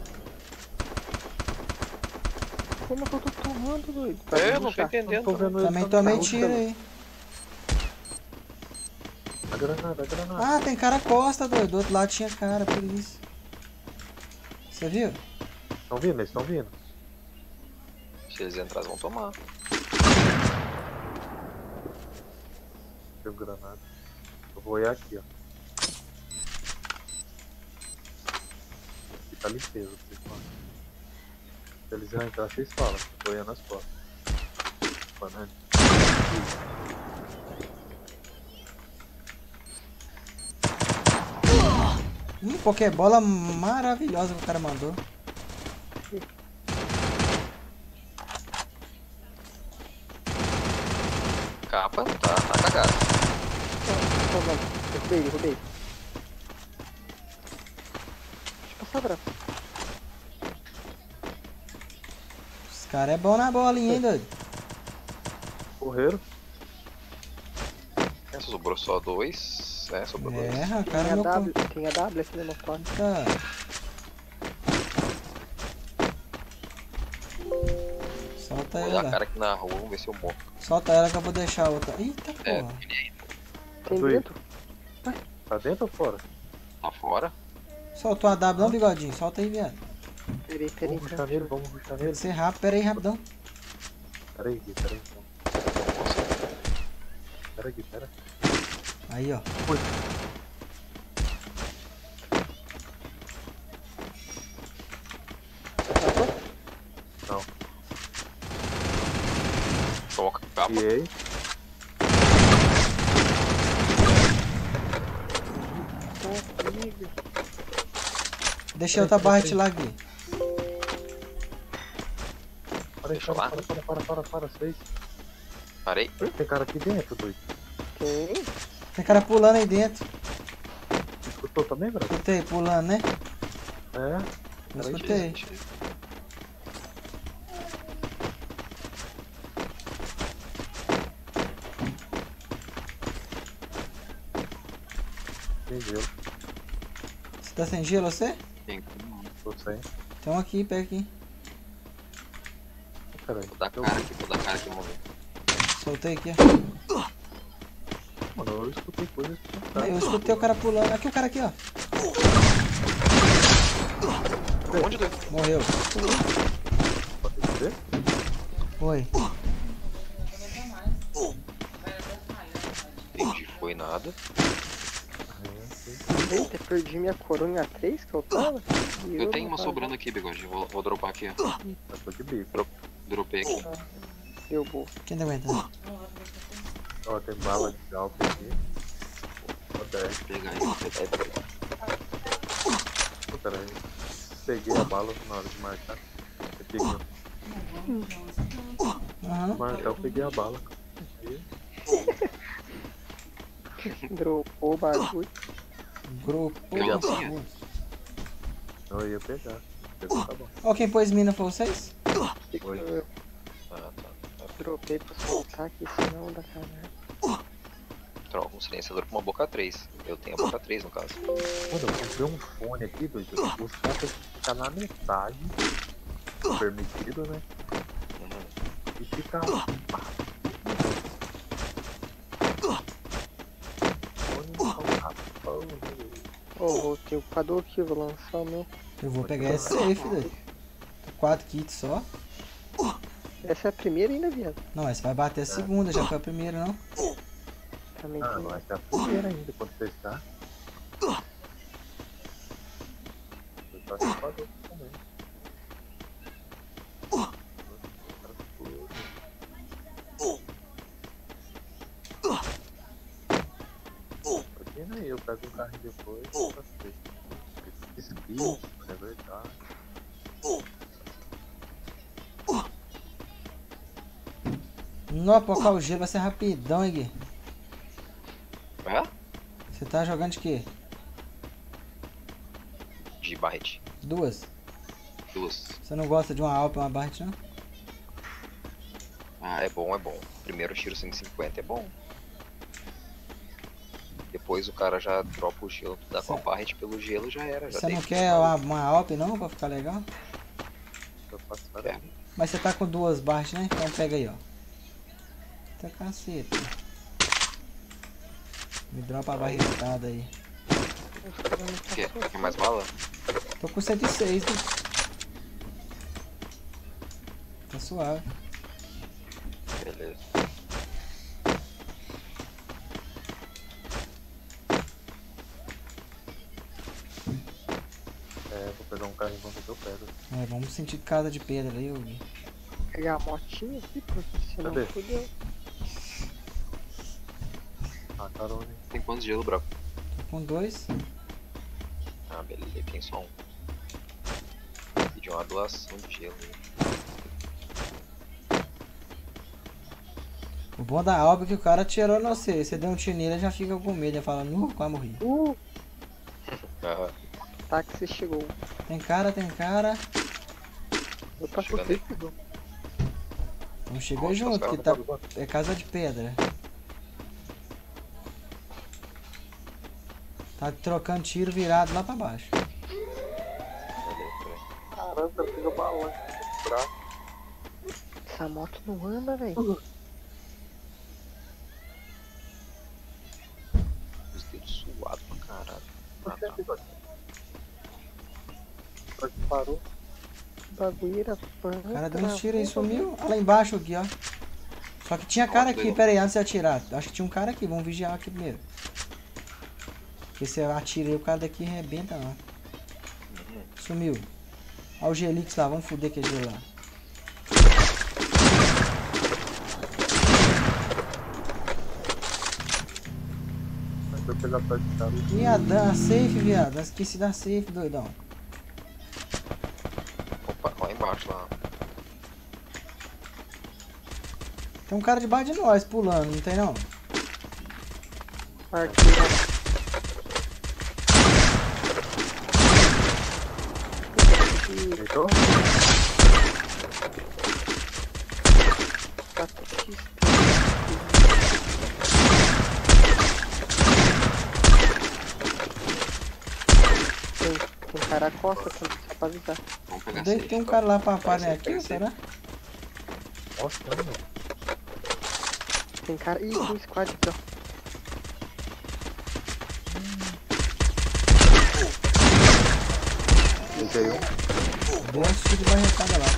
Como que eu tô tomando, doido? É, eu não tô Puxar. entendendo. Tô vendo ele Também tá tomei no tiro carro. aí. A granada. Ah, tem cara costa, doido. Do outro lado tinha cara, por isso. Você viu? Estão vindo, eles estão vindo. Se eles entrarem, vão tomar. Tem granada. Eu vou olhar aqui, ó. Aqui tá limpeza, vocês falam. Se eles vão entrar, vocês falam. Eu tô olhando as costas. Banana. Pokébola maravilhosa que o cara mandou. Capa, tá cagado. Roubei. Deixa eu passar, Bravo. Os caras é bom na bolinha, hein, doido? Correram. É, sobrou só 2. É, sobrou 2. É, Tem cara a meu W, tem a W aqui no meu cone. Tá. Solta Vou olhar a ela. cara aqui na rua, vamos ver se eu morro. Solta ela que eu vou deixar a outra. Eita É, porra. Tem Doido. dentro? Tá dentro ou fora? tá fora. Soltou a W não, bigodinho? Solta aí, viado. Peraí. Vamos ruxar nele, vamos ruxar nele. Ser rápido, pera aí, rapidão. Pera aí, Gui, pera aí. Pera aí, Gui, pera. Aí, ó. Foi. Não. Toca, capa. E aí? Deixei outra barrete lá, Gui. Para aí, Deixa lá. para, vocês. Parei. Tem cara aqui dentro, doido. Tem. Tem cara pulando aí dentro. Escutou também, bro? Escutei, pulando, né? É. Eu escutei. Tem gelo. Você tá sem gelo, você? Tem. Tô sem. Tem um aqui, pega aqui. Peraí. Vou dar cara aqui, vamos ver. Soltei aqui, ó. Mano, eu escutei coisas que não tá. Eu escutei o cara pulando. Aqui o cara aqui, ó. Onde deu? Morreu. Pode ver? Foi. Entendi, foi nada. Eita, perdi minha coroa 3 que eu tava. Eu tenho uma sobrando aqui, bigode. Vou dropar aqui, ó. Eu tô de bico. Dropei aqui. Eu vou. Quem tá aguentando? Ó, tem bala de galpa aqui. Ó, 10. Vou pegar aí. Pô, peraí. Peguei a bala na hora de marcar. Eu peguei. Aham. Marcar, eu peguei a bala. Dropou o bagulho. Grupo. Pegar a senha? Eu ia pegar. Pegou, tá bom. Ó, quem pôs mina foi vocês? Oi. Eu Tá. dropei pra soltar aqui, senão dá caralho. Troca um silenciador pra uma boca 3. Eu tenho a boca 3 no caso. Mano, eu comprei um fone aqui, doido. O som tem que ficar na metade. Permitido, né? Uhum. E fica. Ô, voltei o padrão aqui, vou lançar o meu. Eu vou pegar esse safe, doido. 4 kits só. Essa é a primeira ainda, viado. Não, essa vai bater a segunda, já foi a primeira, não? Também Ah, tem. não, essa é a primeira ainda quando testar. Eu só acho que pagou também. Imagina aí, eu pego um carrinho depois. Espírito, é verdade. Não, apocar o gelo vai ser rapidão, hein, Gui? É? Você tá jogando de quê? De Barret. 2. 2. Você não gosta de uma Alp e uma Bart, não? Ah, é bom, é bom. Primeiro tiro 150 é bom. Depois o cara já dropa o gelo, tu dá com a Barret pelo gelo, já era. Já Você não deita. quer uma Alp não, pra ficar legal? Eu faço É. Mas você tá com 2 Bart, né? Então pega aí, ó. Tá caceta. Me dropa a barretada aí. Os caras não Quer mais bala? Tô com 106, né? Tá suave. Beleza. É, vou pegar um carrinho e ver que eu pego. É, vamos sentir casa de pedra aí, Gui. pegar a motinha aqui, porque senão Cadê? fudeu. Ah, carona. Tem quantos gelo, bro? Tô com 2. Ah, beleza, tem só um. Pedi uma doação de gelo. O bom da Alba é que o cara atirou no você. Você deu um tiro nele, já fica com medo. Já fala, quase morri. Ah, Táxi chegou. Tem cara, tem cara. Eu tô Chegando com aí. tudo. Então chega Nossa, junto, os que caras tá... é casa de pedra. Tá trocando tiro virado lá pra baixo. beleza. Caramba, eu fiz o balanço no braço. Essa moto não anda, velho. Os dedos suados pra caralho. Ah, tá. Só que parou. O bagulho era pano. O cara deu uns tiros aí, sumiu. Olha lá embaixo aqui, ó. Só que tinha cara aqui, legal. pera aí, antes de atirar. Acho que tinha um cara aqui, vamos vigiar aqui primeiro. Porque se eu atiro aí, o cara daqui arrebenta lá. Sumiu. Olha o Gelix lá, vamos foder aquele gelo lá. Mas eu pegar pra de cara. Viadão, a safe, viado. Esqueci da safe, doidão. Opa, lá embaixo lá. Tem um cara debaixo de nós pulando, não tem não? Arqueiro. Deitou? Tem cara a costa, só pra avisar. Vamos pegar Tem safe, um tá? cara lá pra Pega aparelhar safe, aqui, pega safe. será? Nossa, mano. Tem cara. Ih, tem um squad aqui, ó. Deitei um. Deu um tiro de barretada lá.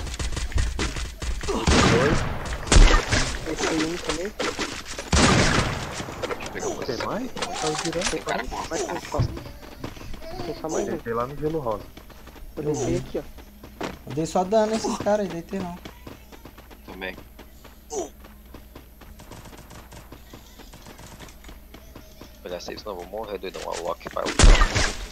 Esse aí um também. Deixa eu pegar o Tem mais? Tá girando. Tem cara com Mais um só. Tem só mais um. Deitei lá no gelo rosa. Eu desci aqui, ó. Eu dei só dano nesses caras aí, deitei não. também. Pegar safe, senão eu vou morrer, doidão. A Loki vai lutar muito.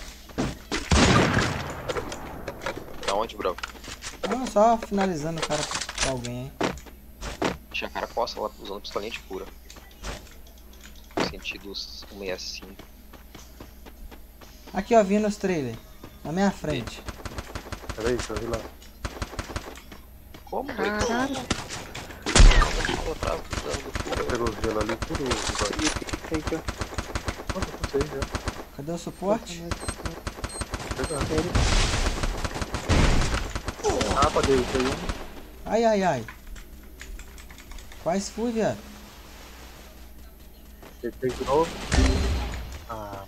Aonde, bro? Não, só finalizando o cara pra alguém aí. Tinha cara costa lá usando pistolinha de cura. Sentido 165. Aqui, ó, vindo os trailer. Na minha frente. Peraí, deixa eu ir lá. Como, doidão? Caralho. Vou atrás do dano do cura. Pegou o gelo ali, tudo. Esse aí aqui, ó. Nossa, eu sei já. Cadê o suporte? Verdade. Ah, paguei, tem um. Ai, ai, ai. Quase fui, viado. Deitei de novo. Ah,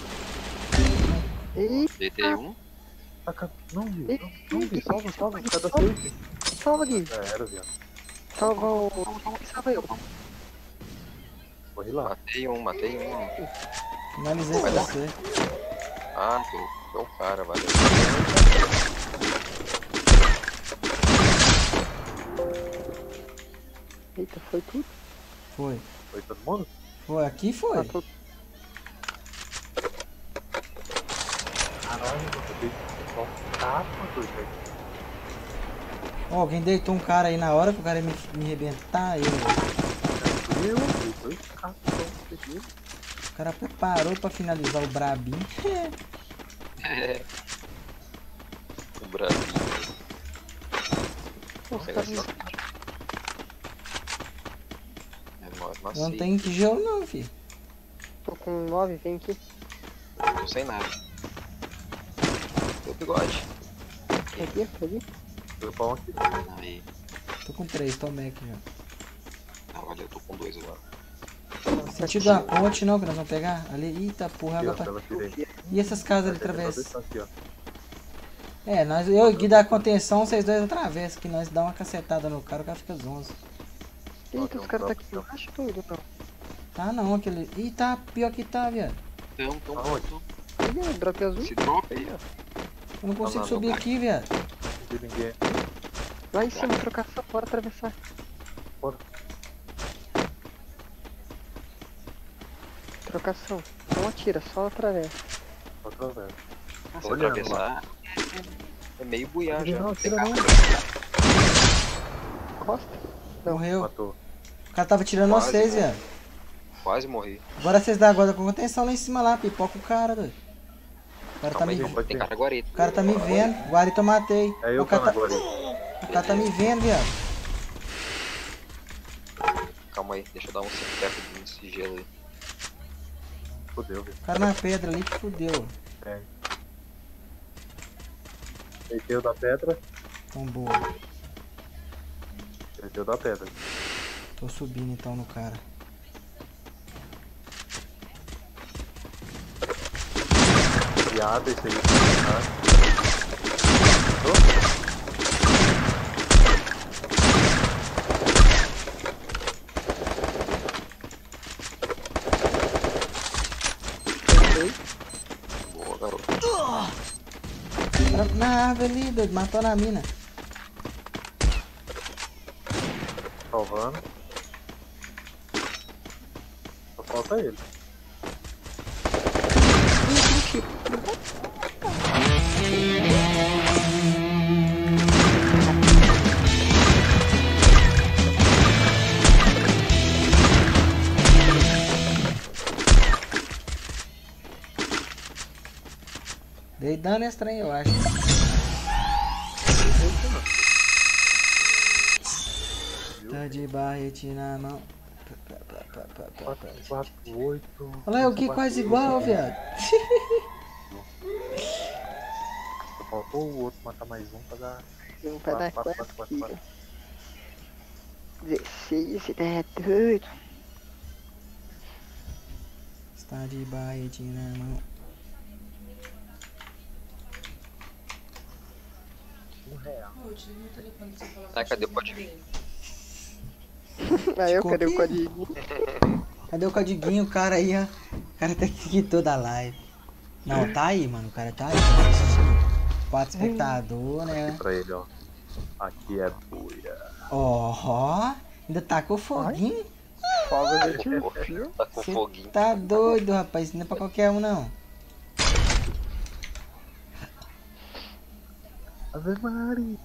Ih, Deitei um. taca. Não vi, não vi. Salva, salva. Cada safe. salva aqui. Já era, viado. Salva o. Salva eu. Corri lá. Matei um, matei um. Finalizei com você. Ah, tô o cara, valeu. Eita, foi tudo. Foi. Foi todo mundo? Foi, aqui foi. Tá tudo. Caralho, eu dei só um tapa, doido. Ó, alguém deitou um cara aí na hora que o cara ia me arrebentar. Meu, dei dois capitão seguidos. O cara preparou pra finalizar o brabinho. É. O Brasil. Vou Nossa, pegar tá esse vindo. É nóis, Eu macio. não tenho tijolo não, filho. Tô com 9, vem aqui. Tô sem nada. Teu bigode. Aqui, aqui. Foi bom aqui. Aí. Tô com 3, tomei aqui já. Ah, valeu, tô com 2 agora. Sentido da ponte não, que nós vamos pegar. Ali, eita porra, Aqui, ó, água pra... pela direita. E essas casas ali Vai ter que através? fazer isso aqui, ó. É, eu e Gui dá contenção, vocês dois atravessam, que nós dá uma cacetada no cara, o cara fica zonzo. Eita, os caras tá aqui embaixo, doido, não. Tá não, aquele... Ih, tá, pior que tá, viado. Então, Aonde? Ih, é drop azul. esse drop aí, ó. Eu não consigo lá, subir não, aqui, viado. Não tem ninguém. Lá em cima, trocar só fora, atravessar. Bora. Trocação. Não atira, só atravessa. Outra vez. Se Olhando atravessar, é meio buiar já. Não, Tem tira não. Costa. Morreu. Matou. O cara tava tirando Quase, vocês, né? viado. Quase morri. Agora vocês dão agora com contenção lá em cima lá, pipoca o cara, doido. O cara tá Calma me, aí, tem cara guarita. o cara tá me vendo. Guarita eu matei. É eu O que cara, tá... agora. o cara tá me vendo, viado. Calma aí, deixa eu dar um perto desse gelo aí. Fodeu, velho. O cara na pedra ali que fudeu. É. Deitei o da pedra. Tão boa. Deitei o da pedra. Tô subindo então no cara. Piada, esse aí. Boa, garoto. Na árvore ali, doido. Matou na mina. Salvando. Só falta ele. Dei dano nesse trem, eu acho. Tá de barrete na mão. 4, 8. Olha lá, o Gui quase igual, viado. Faltou o outro matar mais um pra dar. Um pra dar 4 4. kills. 16, você é doido. Está de barrete na mão. Ah, cadê o pode? Aí eu cadê o código? Cadê o codiguinho, o cara aí, ó? O cara até quitou da live. Não, tá aí, mano. O cara tá aí. 4 espectadores, né? Pra ele, ó. Aqui é buia. Ó, ainda tá com o foguinho. Fogos de artifício. Tá com Cê foguinho. tá doido, rapaz. Isso não é pra qualquer um, não. Ave Maria.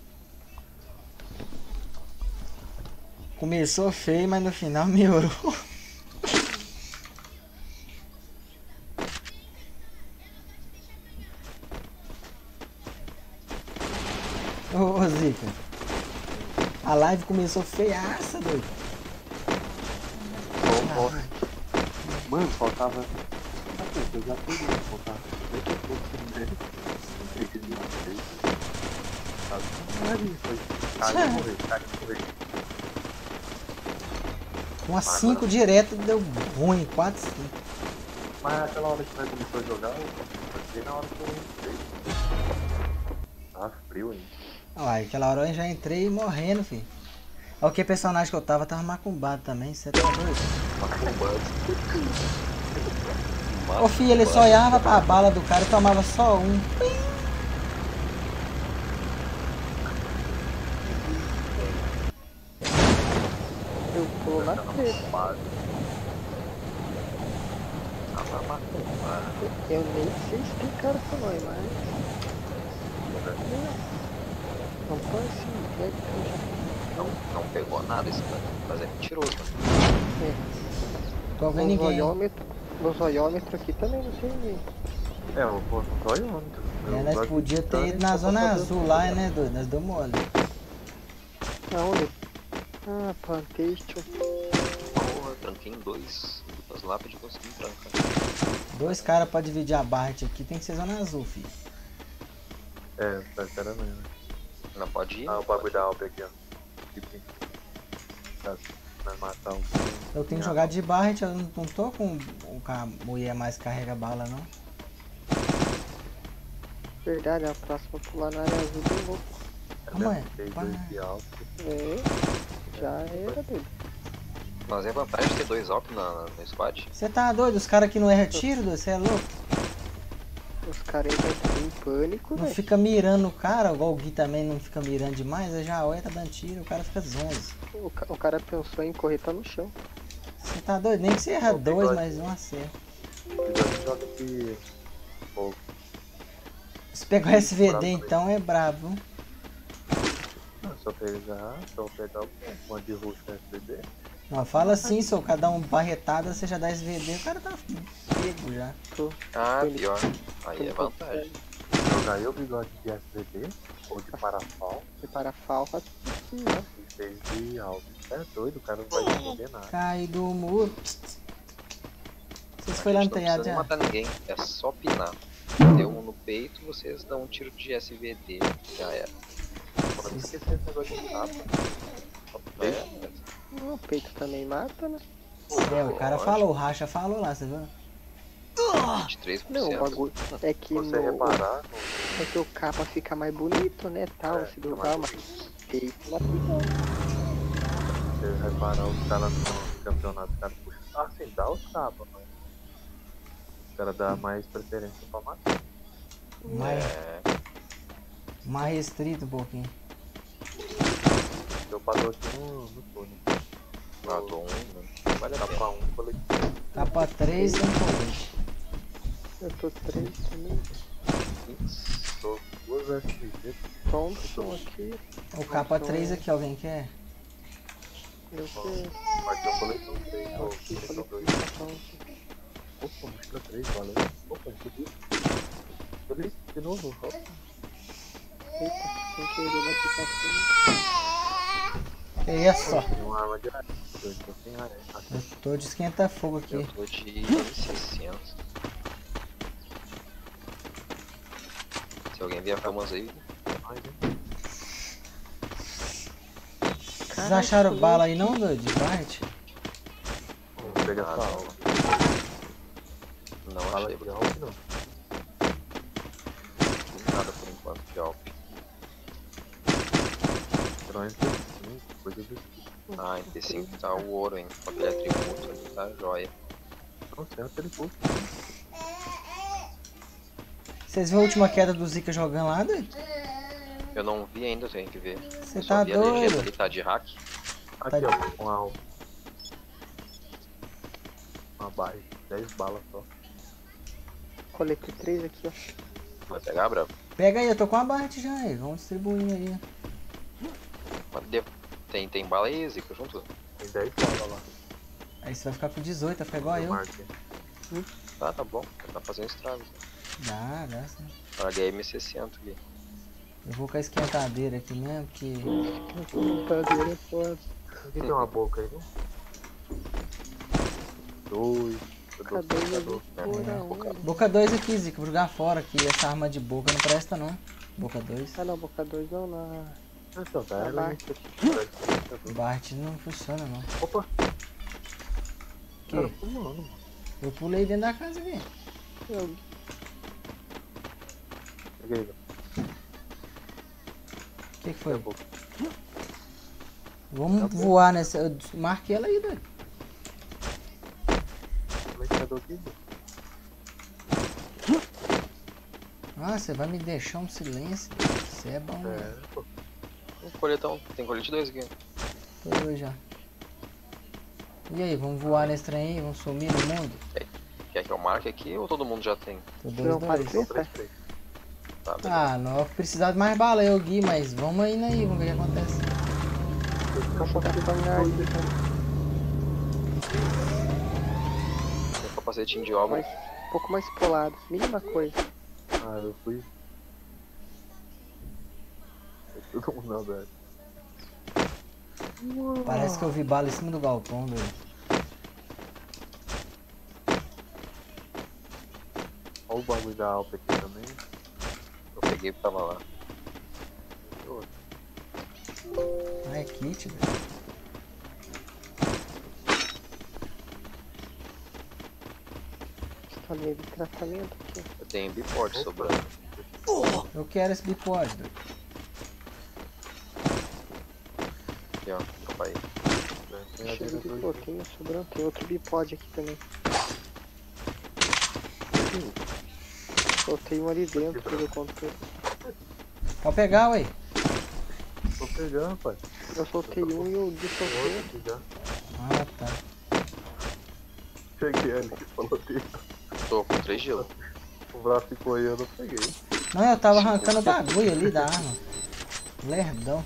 Começou feio, mas no final melhorou. Ô, Zica. A live começou feiaça, doido. Mano, faltava. Eu já fui, faltava. Cara, morrer. Uma 5 direto deu ruim. 4, 5. Mas aquela hora que nós começou a jogar, eu passei na hora que eu entrei. Tava frio ainda. Olha lá, aquela hora eu já entrei morrendo, filho. Olha que personagem que eu tava macumbado também. Você tá doido? Ô filho, ele só olhava pra bala do cara e tomava só um. Eu tô na treta. Eu nem sei se tem cara com nós, mas. Não pode sim, Não pegou nada esse cara. Mas é mentiroso, mano. Tô vendo ninguém. No zoiômetro aqui também não tem ninguém. É, eu vou no zoiômetro. Nós podia ter ido na zona azul lá, né, doido? Nós deu mole. Aonde? Ah, Plantation. Porra, tranquei em 2. Duas lápides e consegui trancar. 2 caras pra dividir a barra aqui, tem que ser zona azul, filho. É, tá esperando mesmo. Não pode ir. Ah, o bagulho da Alpe aqui, ó. Vai matar um. Eu tenho que jogar de barra, eu não tô com a mulher mais carrega bala, não. Verdade, a próxima pular na área azul de novo. Como é? Tem Pá. 2 de Alpe. É, já era dele. Mas é vantagem ter 2 Alp no squad. Você tá doido? Os caras que não erram tiro, você é louco? Os caras ainda estão em pânico, Não velho. fica mirando o cara, igual o Gui também não fica mirando demais, aí já olha, tá dando tiro, o cara fica zonzo. O cara pensou em correr, tá no chão. Você tá doido? Nem que você erra 2, mas não acerta. Eu jogo aqui. Pô, Se pegar o SVD então é brabo. se eu pegar o monte de rush SVD. Não, fala assim, se cada um barretada, você já dá SVD, o cara tá pego já. Ah, pior. Aí é vantagem. Jogar eu bigode de SVD ou de parafal E para a falfa, e 6 de Alpe. É doido, o cara não vai responder nada. Cai do muro. Vocês foi lá A no gente não precisa telhado nem já? matar ninguém, é só pinar. Deu um no peito, vocês dão um tiro de SVD. Já era. Pode esquecer esse negócio de tapa. o peito também mata, né? É, o cara falou, o Racha falou lá, você viu? 23%. Não, o bagulho é que Se você reparar, é que o capa fica mais bonito, né? Tal, se do mas peito lá não. se você reparar os caras no campeonato, os caras puxam. Ah, sim, dá os capas, mas os caras dão mais preferência pra matar. Mais restrito um pouquinho. Eu parou aqui no túnel. Matou um, né? Vale a pena. Capa 1, coletivo. Capa 3 tem colete. Eu tô 3 também. Tô 2 SVD. Thompson aqui. O capa 3 aqui, alguém quer? Eu sei. Mas tem um coleção 3, ou Aqui, coleção 2. Thompson. Opa, mochila 3, valeu. Opa, que isso? Ele de novo. Opa. Eita, sem querer bati pra cima. Que isso? Tem uma arma de arma. Eu tô sem arma. Eu tô de esquenta-fogo aqui. Eu tô de M60. Se alguém vier famoso aí, Vocês acharam bala aí não, doido? De parte? Vamos pegar essa aula. não Fala achei de algo não. nada por enquanto de Alp. Não é 5, coisa do tipo. Ah, em T5 tá o ouro, hein? Com aquele atributo ali, tá joia. Não sei, aquele custo. Vocês viram a última queda do Zika jogando lá, doido? Eu não vi ainda, eu tenho que ver. Você Eu só tá vi a legenda doido? ali, tá de hack. Aqui, ó, uma barra, 10 balas só. Coletei 3 aqui, ó. Vai pegar, Bravo? Pega aí, eu tô com a Bart já aí. Vamos distribuindo aí. Tem bala aí, Zica, junto? Tem 10 balas lá. Aí você vai ficar com 18, vai ficar igual eu. Marquei. Tá bom. Tá fazendo estrago. Dá sim. Paguei M60 aqui. Eu vou com a esquentadeira aqui mesmo, que... Computadeira é foda. Aqui tem uma boca aí, não? 2. Cadê ele? Boca 2 aqui, Zica, vou jogar fora aqui. Essa arma de boca não presta não. Boca 2. Ah não, boca 2 não, na... Então, tá, ela Bart. Bart não funciona não. Opa! Que? Cara, pulando, mano. Eu pulei dentro da casa aqui. Eu... Peguei, velho. O que foi? Daqui a pouco. Vamos voar nessa... Eu marquei ela aí, doido. Como é que tá do aqui, velho? Ah, você vai me deixar um silêncio. Você é bom, né? É, pô. Um coletão. Tem colete 2 aqui. Tô doido já. E aí, vamos voar nesse trem aí? Vamos sumir no mundo? Quer que eu marque aqui ou todo mundo já tem? Tô Não, pode dois. ser, tá? 3. Tá, beleza. Ah, não, eu precisar de mais bala, eu, Gui, mas vamos aí, né? Vamos ver o que acontece. Cachorro devagar aqui, cara. Tem capacetinho de obra. Mais, um pouco mais colado. Mínima coisa. Ah, eu fui. Todo mundo na verdade. Parece que eu vi bala em cima do galpão, doido. Olha o bagulho da Alp aqui também. Eu peguei porque tava lá. Ah, é kit, velho. Pistolinha de tratamento aqui. Eu tenho bipod sobrando. Eu quero esse bipod, doido. Aqui, ó. Opa aí. Tem a Cheio dele de dois. pouquinho sobrando. Tem outro bipod aqui também. Soltei um ali dentro do controle. Pode pegar, ué. Tô pegando, pai. Eu soltei um e o Gui soltou. Outro aqui já. Ah, tá. Peguei ali, falou dele. Tô com 3 gelo. O braço ficou aí, eu não peguei. Não, eu tava arrancando o bagulho ali da arma. Lerdão.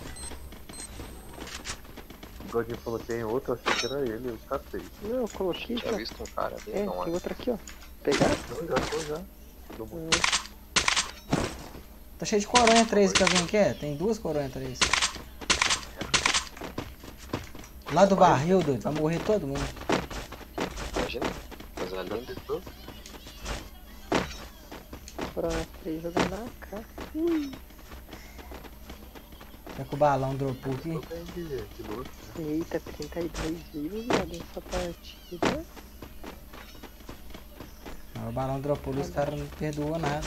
O Godinho falou que tem outro, achei que era ele, eu catei. Não, eu coloquei Tinha já. visto um cara ali, É, não tem é? outro aqui, ó. Pegar? Não, já tô já. Todo mundo. Tá cheio de coronha 3 que alguém quer? Tem 2 coronha 3. Lá do barril, doido. Vai morrer todo mundo. Imagina. Coisa Já linda. testou? Pra 3 jogando na cara. Tá com o balão dropou aqui. Tô bem de luta. Eita, 32 vivos, viado, essa partida. O balão dropou ali, os caras não perdoou nada.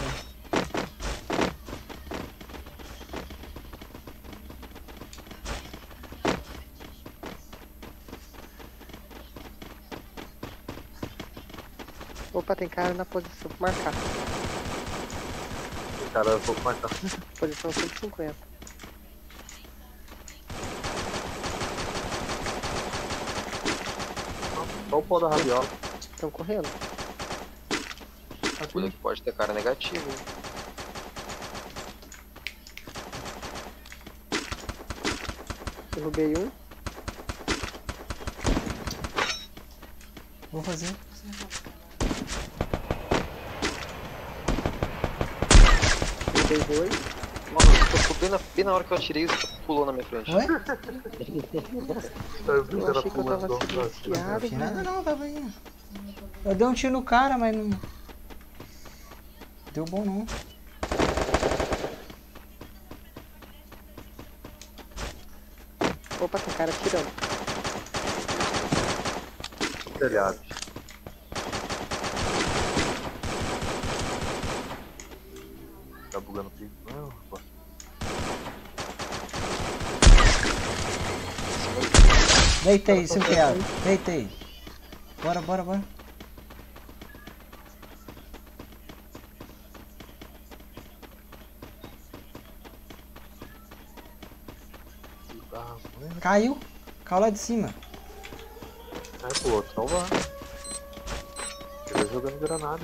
Opa, tem cara na posição. Vou marcar. O cara, eu vou marcar. Posição 150. Só o pau da rabiola. Estão correndo? Cuida que pode ter cara negativo. Hein? Derrubei um. Vou fazer. Matei dois. Mano, bem na hora que eu atirei, você pulou na minha frente. Oi? Eu vi Eu que era achei que eu pulando. tava silenciado, Não tinha nada velho. não, tava aí. Eu dei um tiro no cara, mas não... Deu bom não. Opa, tem cara atirando. Telhado. Tá bugando o pico. Não, pô. Deitei, seu piado. Deitei. Bora, bora, bora. Caiu. Caiu lá de cima. Aí pro outro salvar. Ele jogando granada.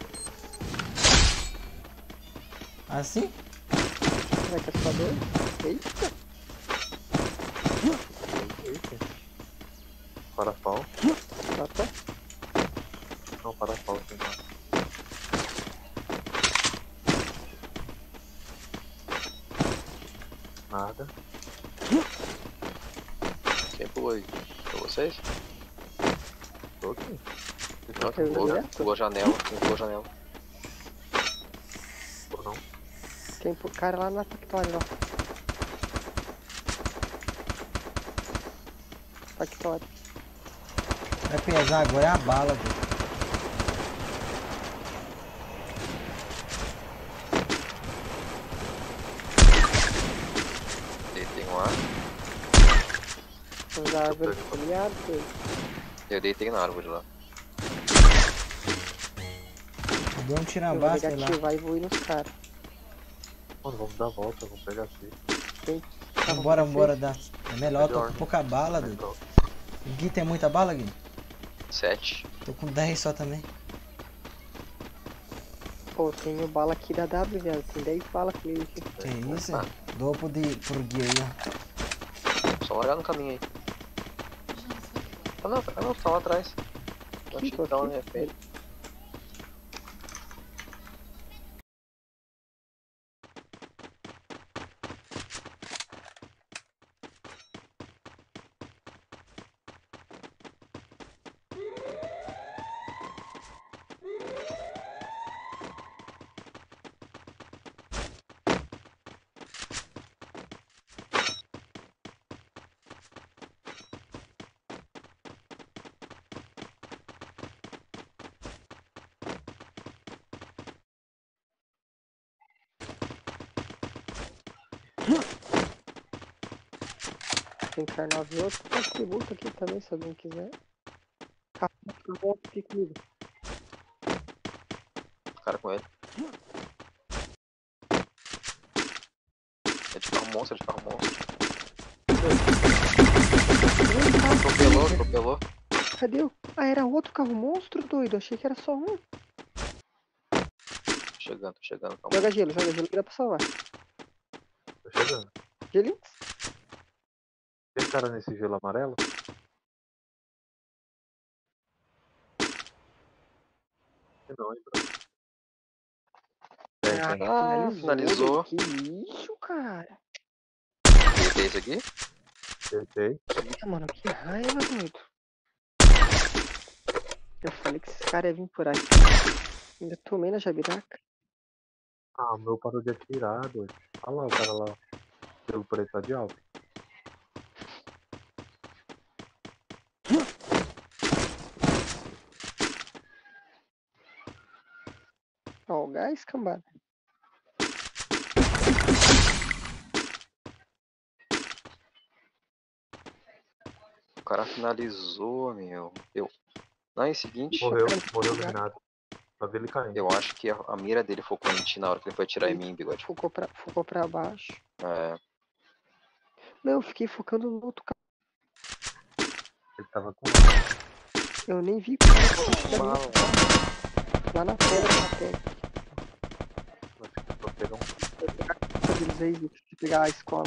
Assim? Vai que é só dois? Eita. Eita. Parafal. Matou? Não, parafal tem lá. Nada. Quem pulou aí? Foi vocês? Tô aqui. Não, quem pulou a janela. Quem pulou a janela? Ou não? Tem cara lá na Factory, ó. Factory. Vai pesar agora é a bala, velho. Deitei um ar. As árvores folheadas. Eu deitei na árvore lá. Deu um tiro na Eu vou base, sei lá. negativar e vou ir nos caras. Mano, vamos dar a volta, vamos pegar assim. Vambora, vambora. É melhor, tô com pouca bala, doido. Gui, tem muita bala, Gui? 7. Tô com 10 só também. Pô, tenho bala aqui da W, velho. Tem 10 balas comigo aqui. Que isso? Dou pro Gui aí, ó. Só largar no caminho aí. Ah não, tá lá atrás. Eu achei que tô tava na aqui. minha frente. Tem carnaval e outro. Tem tributo aqui também, se alguém quiser. Carro aqui comigo. Cara com ele. É de carro monstro, é de carro monstro. Atropelou. Cadê o... Ah, era outro carro monstro, doido. Achei que era só um. Tô chegando, calma. Joga gelo que dá pra salvar. Tô chegando. Gelinho? Tem cara nesse gelo amarelo? Não, hein, bro. Tem. Ah, finalizou. Que lixo, cara. Deitei esse aqui. Acertei. Eita, mano, que raiva, doido. Eu falei que esses caras iam vir por aqui. Ainda tomei na jabiraca. Ah, o meu parou de atirar, doido. Olha lá o cara lá. Pelo preto tá de alto. Ó, o gás, cambada. O cara finalizou, meu. Não, é o seguinte. Morreu eliminado. Só vi ele caindo. Eu acho que a mira dele focou em ti na hora que ele foi atirar em mim, bigode. Focou pra baixo. É. Não, eu fiquei focando no outro cara. Ele tava com Eu nem vi o cara lá na pedra da terra. Vou pegar Eles aí, Vitor, de pegar a escola.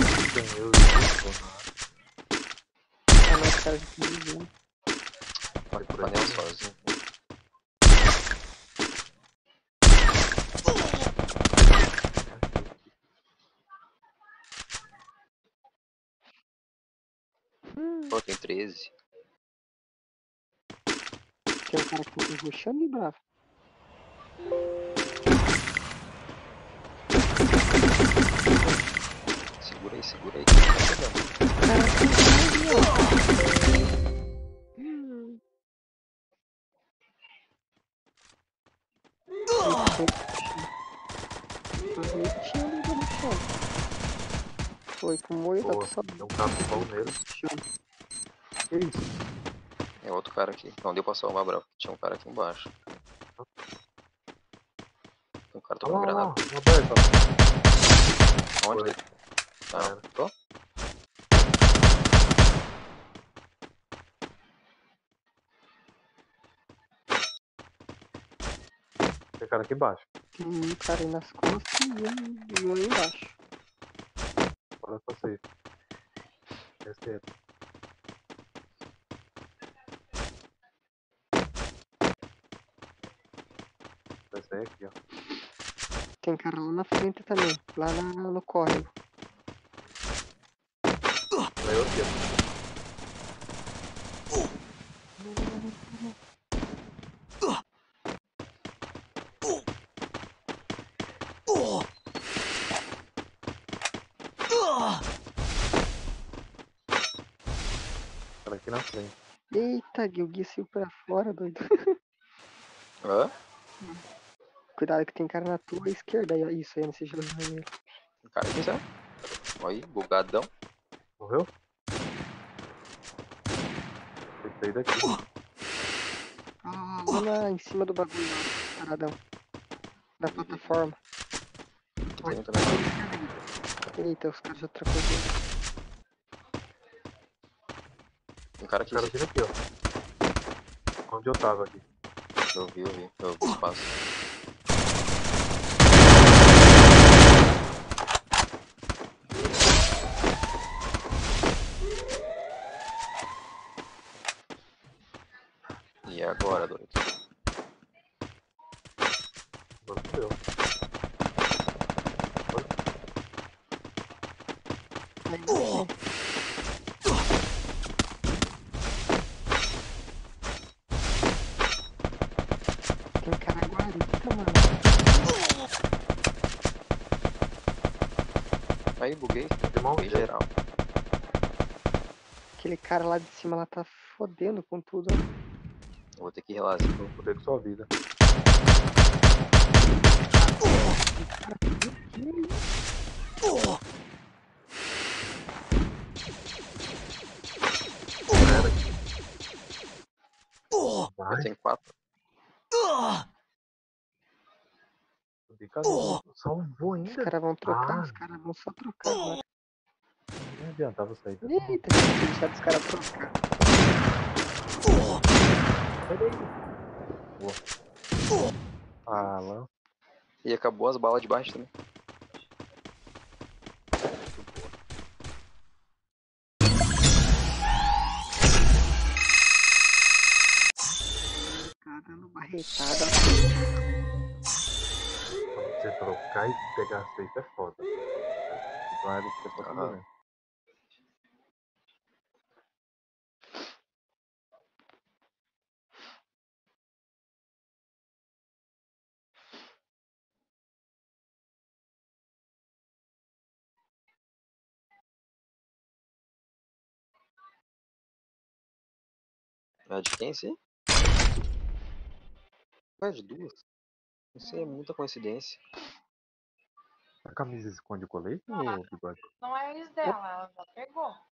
eu Ah, não, os caras já estão dizendo. Vai por panela aqui. sozinho. Pô, tem 13. Tem um cara aqui rushando e bravo. Segura aí, segura aí. Que não tá chegando. Foi pro molho, dá Boa, pra só. tem um capão nele. Que isso? É outro cara aqui. Não deu pra salvar, bravo. Tinha um cara aqui embaixo. Tem um cara Olha tocando lá, olha lá, granada. no aberto, ó. Onde? Foi. Ah, Era. tô? Tem cara aqui embaixo. Tem um cara aí nas costas e um aí embaixo. Olha pra você. Esse é. Esse é aqui, ó. Tem cara lá na frente também, lá no córrego. Aí eu aqui, ó. Cara aqui na frente. Eita, Gui saiu pra fora, doido. Hã? Cuidado que tem cara na tua esquerda. Aí, ó, isso aí nesse jogo vermelho. Um cara aqui, sabe? Olha aí, bugadão. Morreu? Tem que sair daqui. Ah, lá em cima do bagulho, ó, paradão. Da plataforma. Tem um também lá. Eita, os caras já trocou o dedo. Tem um cara aqui, Cara Zé. vindo aqui, ó. Onde eu tava aqui. Eu vi o espaço. E agora, doido? Agora fudeu. Aí você. Tem cara guarita, mano. Aí, buguei. Irmão, Buguei geral. Aquele cara lá de cima lá tá fodendo com tudo, ó. Eu vou ter que relar assim. vou foder com sua vida. Eu Vai. tenho 4. Brincadeira. Salvou Os ainda? caras vão trocar, Ah, os caras vão só trocar agora. não adiantava sair. Eita, tinha que deixar os caras trocar. Ah, lá. E acabou as balas de baixo também. Tá dando barretada. Pra você trocar e pegar safe é foda. Vai do que você tá fazendo. É de quem esse aí? É de duas. Isso aí é muita coincidência. A camisa esconde colete ou bigode? Não é isso dela, ela já pegou.